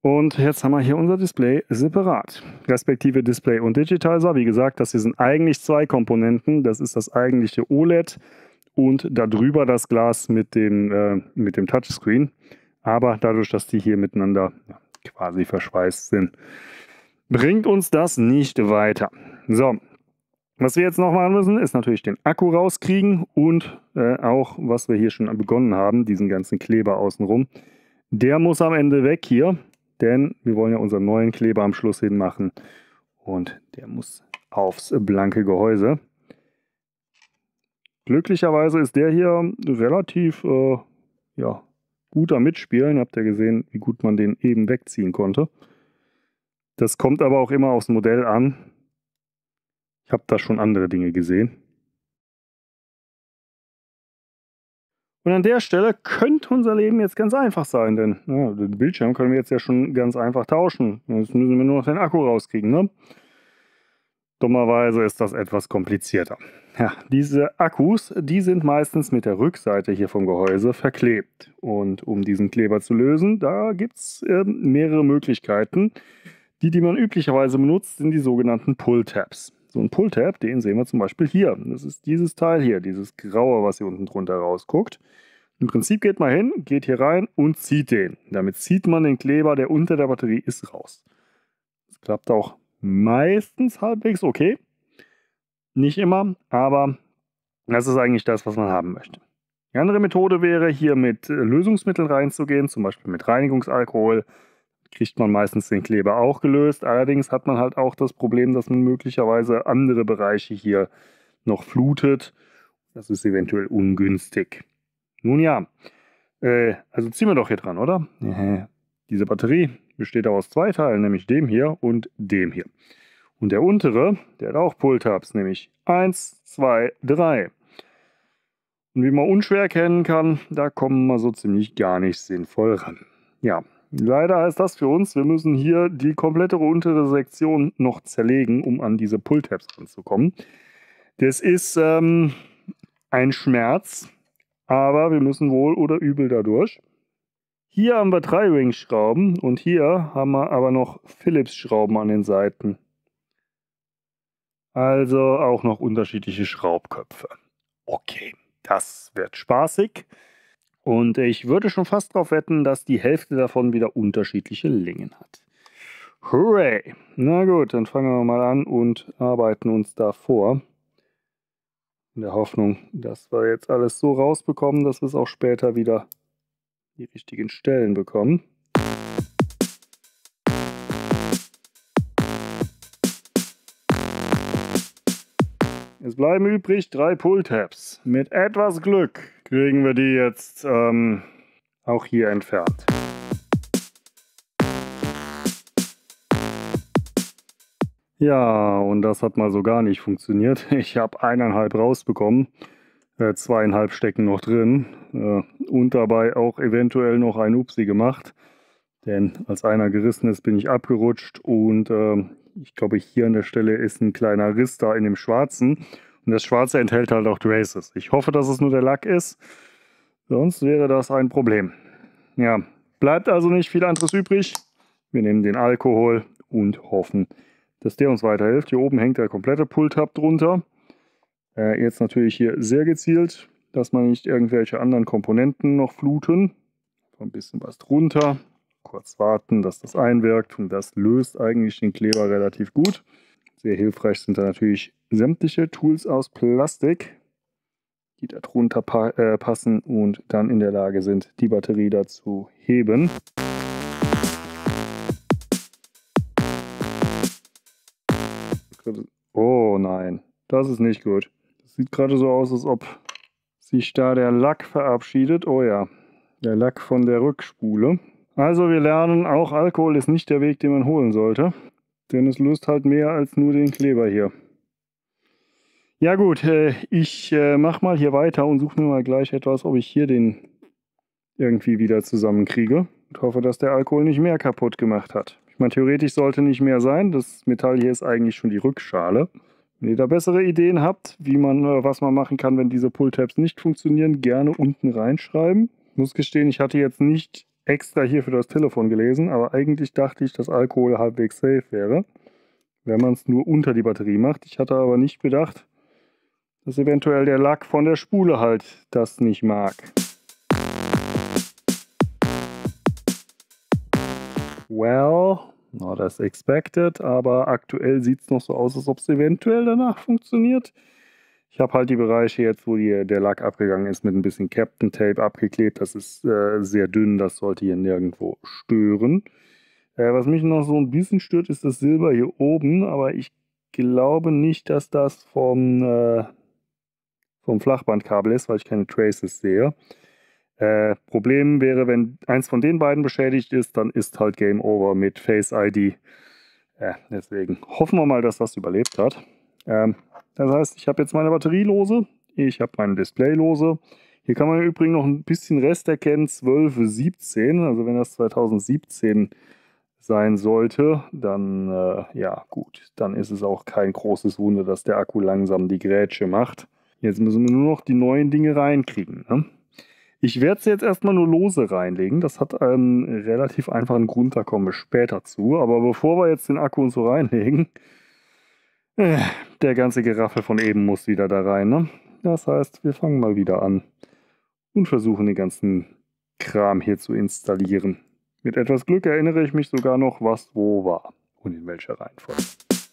Und jetzt haben wir hier unser Display separat, respektive Display und Digitizer. Wie gesagt, das hier sind eigentlich zwei Komponenten. Das ist das eigentliche OLED und darüber das Glas mit dem Touchscreen. Aber dadurch, dass die hier miteinander quasi verschweißt sind, bringt uns das nicht weiter. So, was wir jetzt noch machen müssen, ist natürlich den Akku rauskriegen und auch, was wir hier schon begonnen haben, diesen ganzen Kleber außenrum. Der muss am Ende weg hier. Denn wir wollen ja unseren neuen Kleber am Schluss hinmachen und der muss aufs blanke Gehäuse. Glücklicherweise ist der hier relativ gut am Mitspielen. Habt ihr gesehen, wie gut man den eben wegziehen konnte. Das kommt aber auch immer aufs Modell an. Ich habe da schon andere Dinge gesehen. Und an der Stelle könnte unser Leben jetzt ganz einfach sein, denn den Bildschirm können wir jetzt ja schon ganz einfach tauschen. Jetzt müssen wir nur noch den Akku rauskriegen, ne? Dummerweise ist das etwas komplizierter. Ja, diese Akkus, die sind meistens mit der Rückseite hier vom Gehäuse verklebt. Und um diesen Kleber zu lösen, da gibt es mehrere Möglichkeiten. Die man üblicherweise benutzt, sind die sogenannten Pull-Tabs. So ein Pull-Tab, den sehen wir zum Beispiel hier. Das ist dieses Teil hier, dieses graue, was hier unten drunter rausguckt. Im Prinzip geht man hin, geht hier rein und zieht den. Damit zieht man den Kleber, der unter der Batterie ist, raus. Das klappt auch meistens halbwegs okay. Nicht immer, aber das ist eigentlich das, was man haben möchte. Die andere Methode wäre, hier mit Lösungsmitteln reinzugehen, zum Beispiel mit Reinigungsalkohol. Kriegt man meistens den Kleber auch gelöst. Allerdings hat man halt auch das Problem, dass man möglicherweise andere Bereiche hier noch flutet. Das ist eventuell ungünstig. Nun ja, also ziehen wir doch hier dran, oder? Diese Batterie besteht aus zwei Teilen, nämlich dem hier und dem hier. Und der untere, der hat auch Pull-Tabs, nämlich 1, 2, 3. Und wie man unschwer erkennen kann, da kommen wir so ziemlich gar nicht sinnvoll ran. Ja. Leider heißt das für uns, wir müssen hier die komplette untere Sektion noch zerlegen, um an diese Pull-Tabs ranzukommen. Das ist ein Schmerz, aber wir müssen wohl oder übel dadurch. Hier haben wir 3 Ring-Schrauben und hier haben wir aber noch Phillips-Schrauben an den Seiten. Also auch noch unterschiedliche Schraubköpfe. Okay, das wird spaßig. Und ich würde schon fast darauf wetten, dass die Hälfte davon wieder unterschiedliche Längen hat. Hooray! Na gut, dann fangen wir mal an und arbeiten uns da vor. In der Hoffnung, dass wir jetzt alles so rausbekommen, dass wir es auch später wieder die richtigen Stellen bekommen. Es bleiben übrig 3 Pull-Tabs. Mit etwas Glück kriegen wir die jetzt auch hier entfernt. Ja, und das hat mal so gar nicht funktioniert. Ich habe 1,5 rausbekommen, 2,5 stecken noch drin und dabei auch eventuell noch ein Upsi gemacht. Denn als einer gerissen ist, bin ich abgerutscht und ich glaube, hier an der Stelle ist ein kleiner Riss da in dem Schwarzen. Und das Schwarze enthält halt auch Traces. Ich hoffe, dass es nur der Lack ist. Sonst wäre das ein Problem. Ja, bleibt also nicht viel anderes übrig. Wir nehmen den Alkohol und hoffen, dass der uns weiterhilft. Hier oben hängt der komplette Pull-Tab drunter. Jetzt natürlich hier sehr gezielt, dass man nicht irgendwelche anderen Komponenten noch fluten. So ein bisschen was drunter. Kurz warten, dass das einwirkt. Und das löst eigentlich den Kleber relativ gut. Sehr hilfreich sind da natürlich sämtliche Tools aus Plastik, die da drunter passen und dann in der Lage sind, die Batterie da zu heben. Oh nein, das ist nicht gut. Das sieht gerade so aus, als ob sich da der Lack verabschiedet. Oh ja, der Lack von der Rückspule. Also wir lernen, auch Alkohol ist nicht der Weg, den man holen sollte. Denn es löst halt mehr als nur den Kleber hier. Ja gut, ich mache mal hier weiter und suche mir mal gleich etwas, ob ich hier den irgendwie wieder zusammenkriege. Und hoffe, dass der Alkohol nicht mehr kaputt gemacht hat. Ich meine, theoretisch sollte nicht mehr sein. Das Metall hier ist eigentlich schon die Rückschale. Wenn ihr da bessere Ideen habt, wie man, was man machen kann, wenn diese Pull-Tabs nicht funktionieren, gerne unten reinschreiben. Ich muss gestehen, ich hatte jetzt nicht extra hier für das Telefon gelesen, aber eigentlich dachte ich, dass Alkohol halbwegs safe wäre, wenn man es nur unter die Batterie macht. Ich hatte aber nicht bedacht, dass eventuell der Lack von der Spule halt das nicht mag. Well, not as expected, aber aktuell sieht es noch so aus, als ob es eventuell danach funktioniert. Ich habe halt die Bereiche jetzt, wo der Lack abgegangen ist, mit ein bisschen Captain Tape abgeklebt. Das ist sehr dünn, das sollte hier nirgendwo stören. Was mich noch so ein bisschen stört, ist das Silber hier oben, aber ich glaube nicht, dass das vom Flachbandkabel ist, weil ich keine Traces sehe. Problem wäre, wenn eins von den beiden beschädigt ist, dann ist halt Game Over mit Face ID. Deswegen hoffen wir mal, dass das überlebt hat. Das heißt, ich habe jetzt meine Batterie lose, ich habe mein Display lose. Hier kann man im Übrigen noch ein bisschen Rest erkennen, 12:17. Also wenn das 2017 sein sollte, dann ja gut, dann ist es auch kein großes Wunder, dass der Akku langsam die Grätsche macht. Jetzt müssen wir nur noch die neuen Dinge reinkriegen, ne? Ich werde es jetzt erstmal nur lose reinlegen. Das hat einen relativ einfachen Grund, da kommen wir später zu. Aber bevor wir jetzt den Akku und so reinlegen, der ganze Geraffel von eben muss wieder da rein, ne? Das heißt, wir fangen mal wieder an und versuchen den ganzen Kram hier zu installieren. Mit etwas Glück erinnere ich mich sogar noch, was wo war und in welcher Reihenfolge.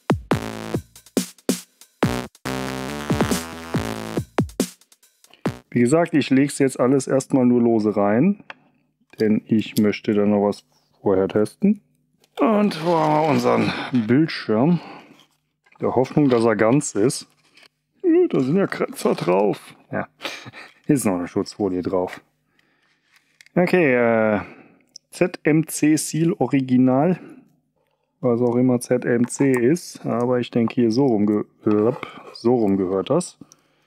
Wie gesagt, ich lege es jetzt alles erstmal nur lose rein, denn ich möchte dann noch was vorher testen. Und wo haben wir unseren Bildschirm? Der Hoffnung, dass er ganz ist. Da sind ja Kratzer drauf. Ja, ist noch eine Schutzfolie drauf. Okay, ZMC Seal Original. Was auch immer ZMC ist. Aber ich denke hier so rum gehört das.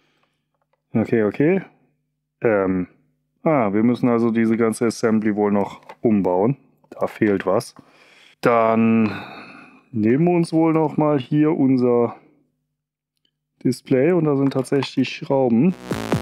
Okay. Wir müssen also diese ganze Assembly wohl noch umbauen. Da fehlt was. Dann nehmen wir uns wohl noch mal hier unser Display und da sind tatsächlich Schrauben.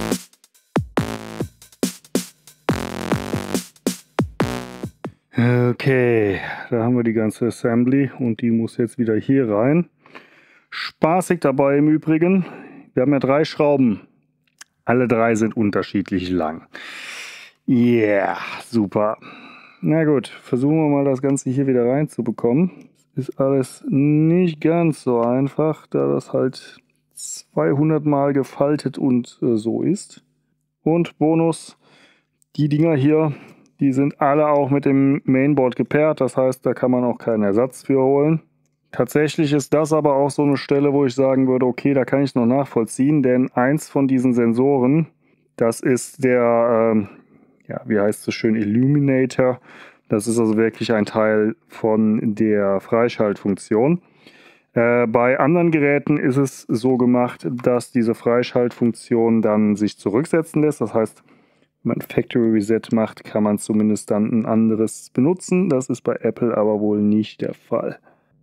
Okay, da haben wir die ganze Assembly und die muss jetzt wieder hier rein. Spaßig dabei im Übrigen. Wir haben ja 3 Schrauben. Alle 3 sind unterschiedlich lang. Yeah, super. Na gut, versuchen wir mal das Ganze hier wieder reinzubekommen. Ist alles nicht ganz so einfach, da das halt 200 Mal gefaltet und so ist. Und Bonus, die Dinger hier, die sind alle auch mit dem Mainboard gepaart. Das heißt, da kann man auch keinen Ersatz für holen. Tatsächlich ist das aber auch so eine Stelle, wo ich sagen würde, okay, da kann ich es noch nachvollziehen, denn eins von diesen Sensoren, das ist der, wie heißt es schön, Illuminator. Das ist also wirklich ein Teil von der Freischaltfunktion. Bei anderen Geräten ist es so gemacht, dass diese Freischaltfunktion dann sich zurücksetzen lässt. Das heißt, wenn man Factory Reset macht, kann man zumindest dann ein anderes benutzen. Das ist bei Apple aber wohl nicht der Fall.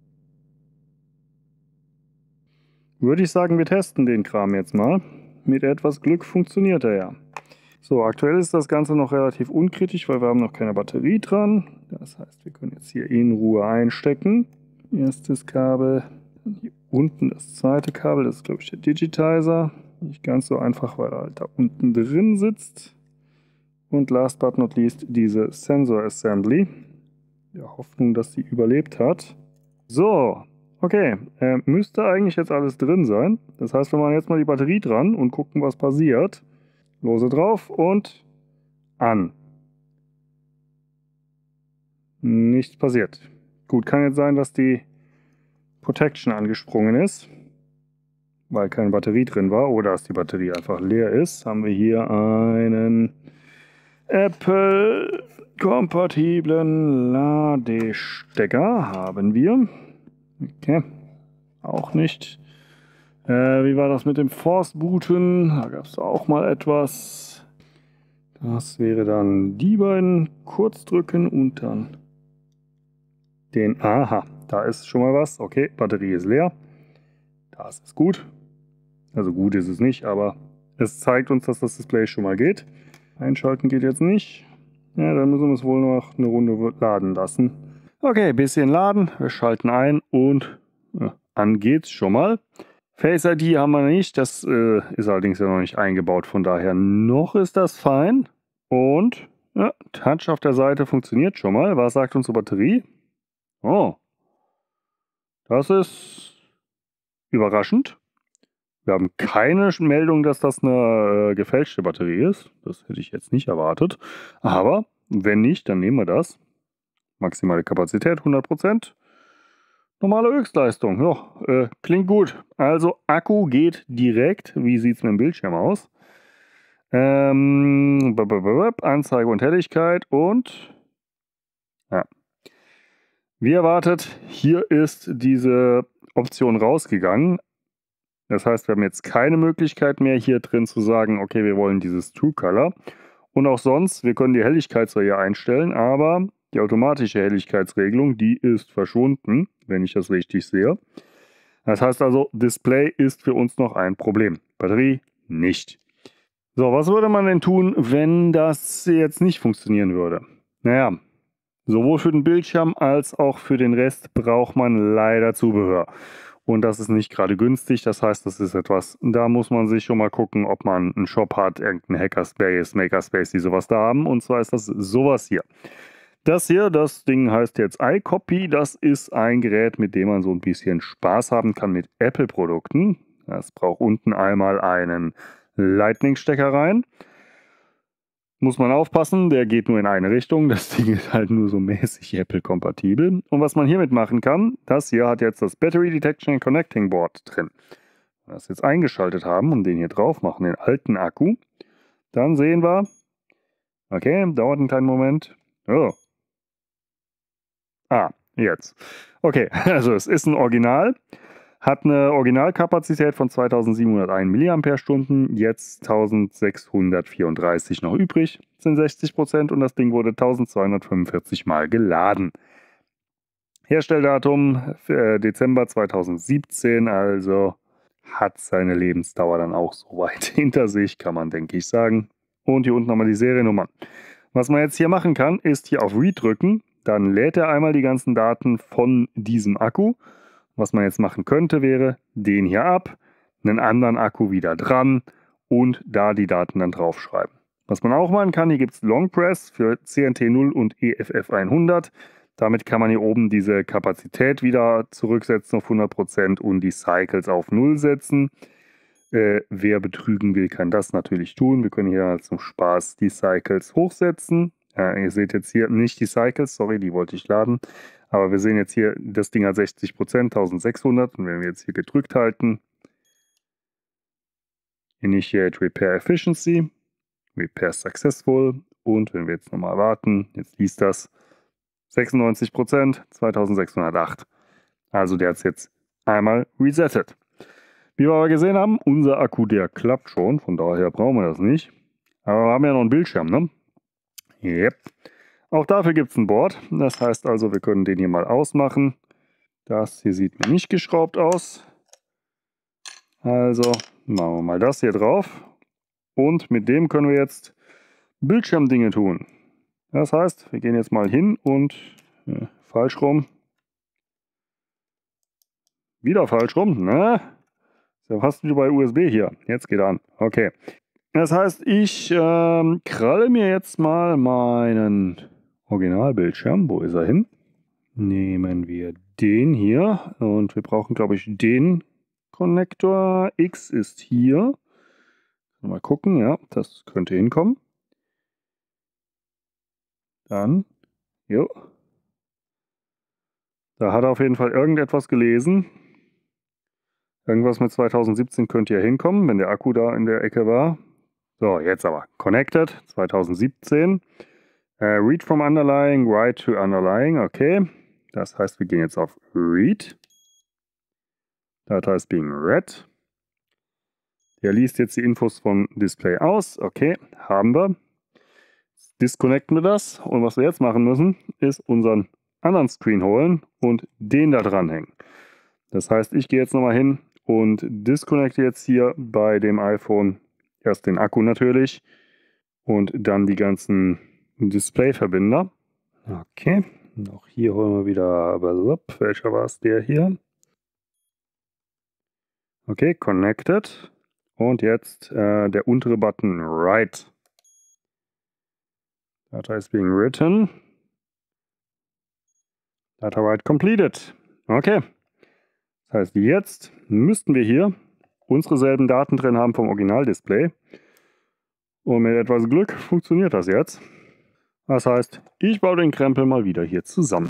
Würde ich sagen, wir testen den Kram jetzt mal. Mit etwas Glück funktioniert er ja. So, aktuell ist das Ganze noch relativ unkritisch, weil wir haben noch keine Batterie dran. Das heißt, wir können jetzt hier in Ruhe einstecken. Erstes Kabel, hier unten das zweite Kabel, das ist glaube ich der Digitizer. Nicht ganz so einfach, weil er halt da unten drin sitzt. Und last but not least diese Sensor Assembly. Der Hoffnung, dass sie überlebt hat. So. Okay, müsste eigentlich jetzt alles drin sein. Das heißt, wir machen jetzt mal die Batterie dran und gucken, was passiert. Lose drauf und an. Nichts passiert. Gut, kann jetzt sein, dass die Protection angesprungen ist, weil keine Batterie drin war oder dass die Batterie einfach leer ist. Haben wir hier einen Apple-kompatiblen Ladestecker. Haben wir. Okay, auch nicht. Wie war das mit dem Force-Booten? Da gab es auch mal etwas. Das wäre dann die beiden. Kurz drücken und dann den. Aha, da ist schon mal was. Okay, Batterie ist leer. Das ist gut. Also gut ist es nicht, aber es zeigt uns, dass das Display schon mal geht. Einschalten geht jetzt nicht. Ja, dann müssen wir es wohl noch eine Runde laden lassen. Okay, bisschen laden. Wir schalten ein und an geht's schon mal. Face ID haben wir nicht. Das ist allerdings ja noch nicht eingebaut. Von daher noch ist das fein. Und ja, Touch auf der Seite funktioniert schon mal. Was sagt unsere Batterie? Oh, das ist überraschend. Wir haben keine Meldung, dass das eine gefälschte Batterie ist. Das hätte ich jetzt nicht erwartet. Aber wenn nicht, dann nehmen wir das. Maximale Kapazität 100%. Normale Höchstleistung. Ja, klingt gut. Also Akku geht direkt. Wie sieht es mit dem Bildschirm aus? Anzeige und Helligkeit und ja. Wie erwartet, hier ist diese Option rausgegangen. Das heißt, wir haben jetzt keine Möglichkeit mehr hier drin zu sagen, okay, wir wollen dieses True Color. Und auch sonst, wir können die Helligkeit zwar hier einstellen, aber die automatische Helligkeitsregelung, die ist verschwunden, wenn ich das richtig sehe. Das heißt also, Display ist für uns noch ein Problem. Batterie nicht. So, was würde man denn tun, wenn das jetzt nicht funktionieren würde? Naja, sowohl für den Bildschirm als auch für den Rest braucht man leider Zubehör. Und das ist nicht gerade günstig, das heißt, das ist etwas, da muss man sich schon mal gucken, ob man einen Shop hat, irgendeinen Hackerspace, Makerspace, die sowas da haben. Und zwar ist das sowas hier. Das hier, das Ding heißt jetzt iCopy, das ist ein Gerät, mit dem man so ein bisschen Spaß haben kann mit Apple-Produkten. Das braucht unten einmal einen Lightning-Stecker rein. Muss man aufpassen, der geht nur in eine Richtung. Das Ding ist halt nur so mäßig Apple-kompatibel. Und was man hiermit machen kann, das hier hat jetzt das Battery Detection and Connecting Board drin. Wenn wir das jetzt eingeschaltet haben und den hier drauf machen, den alten Akku, dann sehen wir, okay, dauert einen kleinen Moment. Oh. Jetzt. Okay, also es ist ein Original. Hat eine Originalkapazität von 2701 mAh, jetzt 1634 noch übrig, sind 60% und das Ding wurde 1245 Mal geladen. Herstelldatum Dezember 2017, also hat seine Lebensdauer dann auch soweit hinter sich, kann man denke ich sagen. Und hier unten nochmal die Seriennummer. Was man jetzt hier machen kann, ist hier auf Read drücken, dann lädt er einmal die ganzen Daten von diesem Akku. Was man jetzt machen könnte, wäre den hier ab, einen anderen Akku wieder dran und da die Daten dann draufschreiben. Was man auch machen kann, hier gibt es Long Press für CNT0 und EFF100. Damit kann man hier oben diese Kapazität wieder zurücksetzen auf 100% und die Cycles auf 0 setzen. Wer betrügen will, kann das natürlich tun. Wir können hier zum Spaß die Cycles hochsetzen. Ihr seht jetzt hier nicht die Cycles, sorry, die wollte ich laden. Aber wir sehen jetzt hier, das Ding hat 60%, 1600. Und wenn wir jetzt hier gedrückt halten, Initiate Repair Efficiency, Repair Successful. Und wenn wir jetzt nochmal warten, jetzt liest das 96%, 2608. Also der hat es jetzt einmal resettet. Wie wir aber gesehen haben, unser Akku, der klappt schon. Von daher brauchen wir das nicht. Aber wir haben ja noch einen Bildschirm, ne? Yep. Auch dafür gibt es ein Board. Das heißt also, wir können den hier mal ausmachen. Das hier sieht mir nicht geschraubt aus. Also machen wir mal das hier drauf. Und mit dem können wir jetzt Bildschirmdinge tun. Das heißt, wir gehen jetzt mal hin und falsch rum. Wieder falsch rum. Na, ist ja fast wie bei USB hier. Jetzt geht an. Okay. Das heißt, ich kralle mir jetzt mal meinen Originalbildschirm. Wo ist er hin? Nehmen wir den hier und wir brauchen, glaube ich, den Konnektor. X ist hier. Mal gucken, ja, das könnte hinkommen. Dann, jo. Da hat er auf jeden Fall irgendetwas gelesen. Irgendwas mit 2017 könnte ja hinkommen, wenn der Akku da in der Ecke war. So, jetzt aber. Connected, 2017. Read from Underlying, Write to Underlying, okay. Das heißt, wir gehen jetzt auf Read. Datei ist being read. Der liest jetzt die Infos vom Display aus. Okay, haben wir. Disconnecten wir das. Und was wir jetzt machen müssen, ist unseren anderen Screen holen und den da dranhängen. Das heißt, ich gehe jetzt nochmal hin und disconnecte jetzt hier bei dem iPhone erst den Akku natürlich und dann die ganzen Displayverbinder. Okay, auch hier holen wir wieder, welcher war es, der hier? Okay, connected. Und jetzt der untere Button, write. Data is being written. Data write completed. Okay. Das heißt, jetzt müssten wir hier unsere selben Daten drin haben vom Originaldisplay. Und mit etwas Glück funktioniert das jetzt. Das heißt, ich baue den Krempel mal wieder hier zusammen.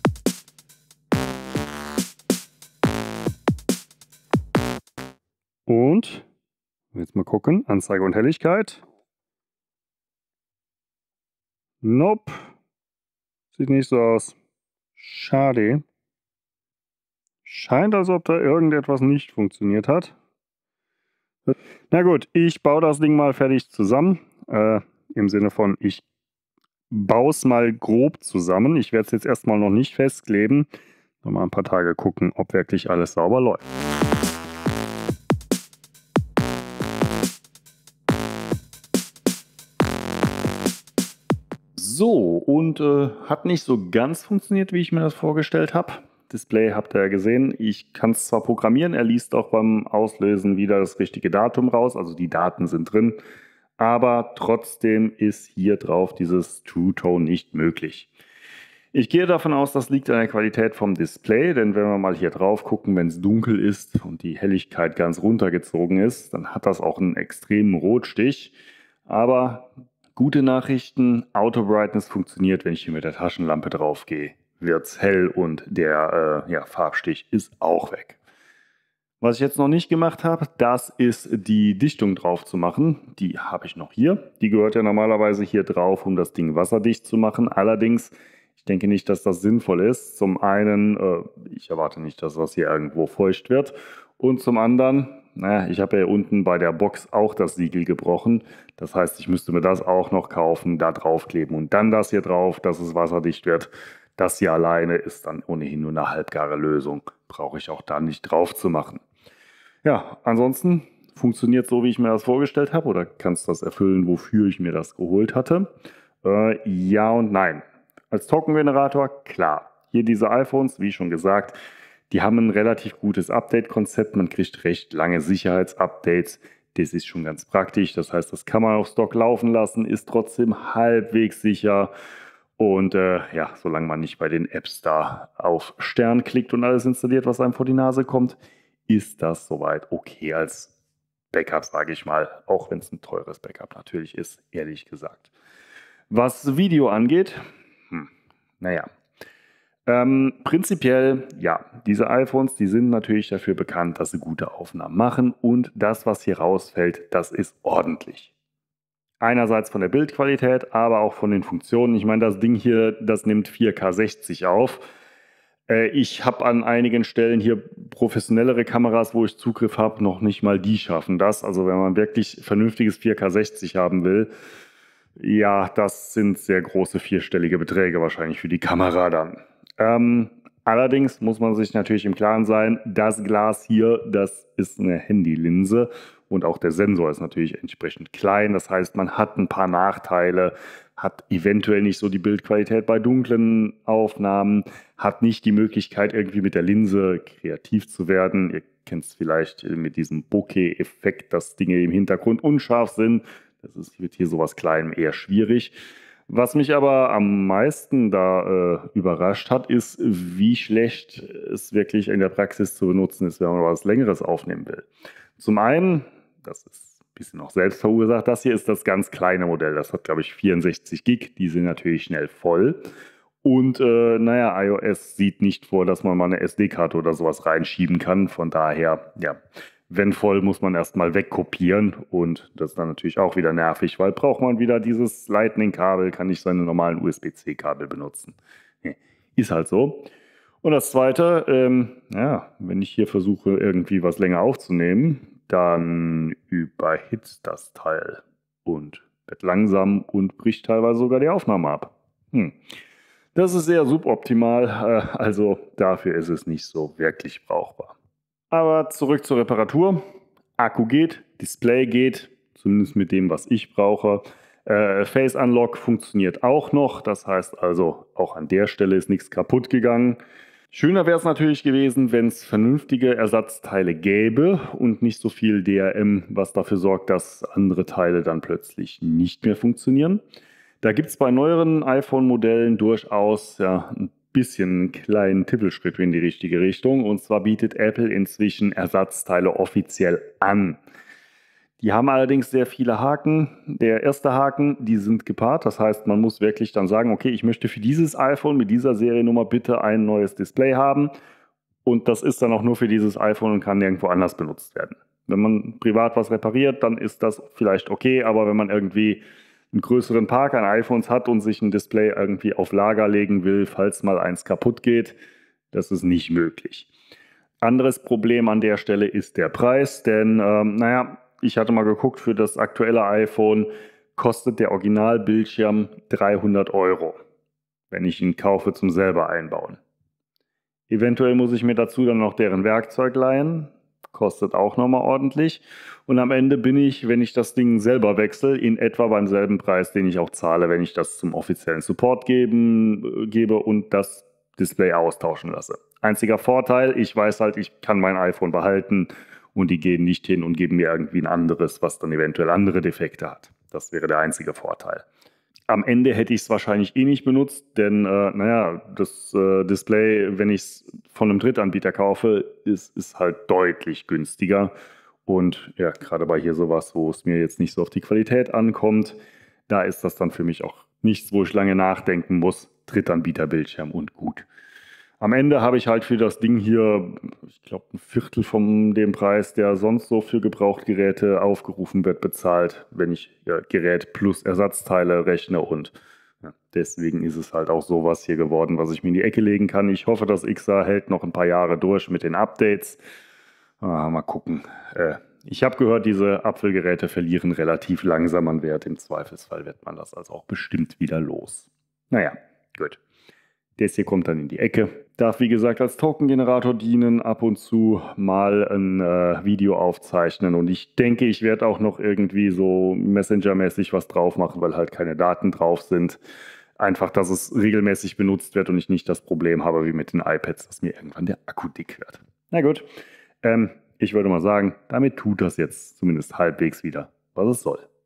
Und jetzt mal gucken, Anzeige und Helligkeit. Nope. Sieht nicht so aus. Schade. Scheint, als ob da irgendetwas nicht funktioniert hat. Na gut, ich baue das Ding mal fertig zusammen. Im Sinne von, ich baue es mal grob zusammen. Ich werde es jetzt erstmal noch nicht festkleben. Noch mal ein paar Tage gucken, ob wirklich alles sauber läuft. So, und hat nicht so ganz funktioniert, wie ich mir das vorgestellt habe. Display habt ihr ja gesehen. Ich kann es zwar programmieren, er liest auch beim Auslösen wieder das richtige Datum raus, also die Daten sind drin, aber trotzdem ist hier drauf dieses True Tone nicht möglich. Ich gehe davon aus, das liegt an der Qualität vom Display, denn wenn wir mal hier drauf gucken, wenn es dunkel ist und die Helligkeit ganz runtergezogen ist, dann hat das auch einen extremen Rotstich. Aber gute Nachrichten, Auto Brightness funktioniert, wenn ich hier mit der Taschenlampe drauf gehe. Wird es hell und der Farbstich ist auch weg. Was ich jetzt noch nicht gemacht habe, das ist die Dichtung drauf zu machen. Die habe ich noch hier. Die gehört ja normalerweise hier drauf, um das Ding wasserdicht zu machen. Allerdings, ich denke nicht, dass das sinnvoll ist. Zum einen, ich erwarte nicht, dass das hier irgendwo feucht wird. Und zum anderen, naja, ich habe ja hier unten bei der Box auch das Siegel gebrochen. Das heißt, ich müsste mir das auch noch kaufen, da draufkleben und dann das hier drauf, dass es wasserdicht wird. Das hier alleine ist dann ohnehin nur eine halbgare Lösung. Brauche ich auch da nicht drauf zu machen. Ja, ansonsten funktioniert so, wie ich mir das vorgestellt habe, oder kannst das erfüllen, wofür ich mir das geholt hatte? Ja und nein. Als Tokengenerator, klar. Hier diese iPhones, wie schon gesagt, die haben ein relativ gutes Update-Konzept. Man kriegt recht lange Sicherheitsupdates. Das ist schon ganz praktisch. Das heißt, das kann man auf Stock laufen lassen, ist trotzdem halbwegs sicher. Und ja, solange man nicht bei den Apps da auf Stern klickt und alles installiert, was einem vor die Nase kommt, ist das soweit okay als Backup, sage ich mal. Auch wenn es ein teures Backup natürlich ist, ehrlich gesagt. Was Video angeht, naja. Prinzipiell, ja, diese iPhones, die sind natürlich dafür bekannt, dass sie gute Aufnahmen machen und das, was hier rausfällt, das ist ordentlich. Einerseits von der Bildqualität, aber auch von den Funktionen. Ich meine, das Ding hier, das nimmt 4K 60 auf. Ich habe an einigen Stellen hier professionellere Kameras, wo ich Zugriff habe, noch nicht mal die schaffen das. Also wenn man wirklich vernünftiges 4K 60 haben will, ja, das sind sehr große vierstellige Beträge wahrscheinlich für die Kamera dann. Allerdings muss man sich natürlich im Klaren sein, das Glas hier, das ist eine Handylinse und auch der Sensor ist natürlich entsprechend klein. Das heißt, man hat ein paar Nachteile, hat eventuell nicht so die Bildqualität bei dunklen Aufnahmen, hat nicht die Möglichkeit, irgendwie mit der Linse kreativ zu werden. Ihr kennt es vielleicht mit diesem Bokeh-Effekt, dass Dinge im Hintergrund unscharf sind. Das ist mit hier sowas Kleinem eher schwierig. Was mich aber am meisten da überrascht hat, ist, wie schlecht es wirklich in der Praxis zu benutzen ist, wenn man was Längeres aufnehmen will. Zum einen, das ist ein bisschen auch selbst verursacht, das hier ist das ganz kleine Modell. Das hat, glaube ich, 64 Gig. Die sind natürlich schnell voll. Und naja, iOS sieht nicht vor, dass man mal eine SD-Karte oder sowas reinschieben kann. Von daher, ja, wenn voll, muss man erstmal wegkopieren und das ist dann natürlich auch wieder nervig, weil braucht man wieder dieses Lightning-Kabel, kann nicht seine normalen USB-C-Kabel benutzen. Ist halt so. Und das Zweite, ja, wenn ich hier versuche, irgendwie was länger aufzunehmen, dann überhitzt das Teil und wird langsam und bricht teilweise sogar die Aufnahme ab. Das ist sehr suboptimal, also dafür ist es nicht so wirklich brauchbar. Aber zurück zur Reparatur. Akku geht, Display geht, zumindest mit dem, was ich brauche. Face Unlock funktioniert auch noch, das heißt also, auch an der Stelle ist nichts kaputt gegangen. Schöner wäre es natürlich gewesen, wenn es vernünftige Ersatzteile gäbe und nicht so viel DRM, was dafür sorgt, dass andere Teile dann plötzlich nicht mehr funktionieren. Da gibt es bei neueren iPhone-Modellen durchaus ein bisschen einen kleinen Tippelschritt in die richtige Richtung. Und zwar bietet Apple inzwischen Ersatzteile offiziell an. Die haben allerdings sehr viele Haken. Der erste Haken, die sind gepaart. Das heißt, man muss wirklich dann sagen, okay, ich möchte für dieses iPhone mit dieser Seriennummer bitte ein neues Display haben. Und das ist dann auch nur für dieses iPhone und kann nirgendwo anders benutzt werden. Wenn man privat was repariert, dann ist das vielleicht okay. Aber wenn man irgendwie einen größeren Park an iPhones hat und sich ein Display irgendwie auf Lager legen will, falls mal eins kaputt geht, das ist nicht möglich. Anderes Problem an der Stelle ist der Preis, denn ich hatte mal geguckt, für das aktuelle iPhone kostet der Originalbildschirm 300 €, wenn ich ihn kaufe zum selber einbauen. Eventuell muss ich mir dazu dann noch deren Werkzeug leihen, kostet auch nochmal ordentlich. Und am Ende bin ich, wenn ich das Ding selber wechsle, in etwa beim selben Preis, den ich auch zahle, wenn ich das zum offiziellen Support gebe und das Display austauschen lasse. Einziger Vorteil, ich weiß halt, ich kann mein iPhone behalten und die gehen nicht hin und geben mir irgendwie ein anderes, was dann eventuell andere Defekte hat. Das wäre der einzige Vorteil. Am Ende hätte ich es wahrscheinlich eh nicht benutzt, denn das Display, wenn ich es von einem Drittanbieter kaufe, ist halt deutlich günstiger. Und ja, gerade bei hier sowas, wo es mir jetzt nicht so auf die Qualität ankommt, da ist das dann für mich auch nichts, wo ich lange nachdenken muss. Drittanbieterbildschirm und gut. Am Ende habe ich halt für das Ding hier, ich glaube, ein Viertel von dem Preis, der sonst so für Gebrauchtgeräte aufgerufen wird, bezahlt, wenn ich Gerät plus Ersatzteile rechne. Und deswegen ist es halt auch sowas hier geworden, was ich mir in die Ecke legen kann. Ich hoffe, das XR hält noch ein paar Jahre durch mit den Updates. Mal gucken. Ich habe gehört, diese Apfelgeräte verlieren relativ langsam an Wert. Im Zweifelsfall wird man das also auch bestimmt wieder los. Naja, gut. Das hier kommt dann in die Ecke. Darf wie gesagt als Token-Generator dienen, ab und zu mal ein Video aufzeichnen. Und ich denke, ich werde auch noch irgendwie so Messenger-mäßig was drauf machen, weil halt keine Daten drauf sind. Einfach, dass es regelmäßig benutzt wird und ich nicht das Problem habe wie mit den iPads, dass mir irgendwann der Akku dick wird. Na gut, ich würde mal sagen, damit tut das jetzt zumindest halbwegs wieder, was es soll.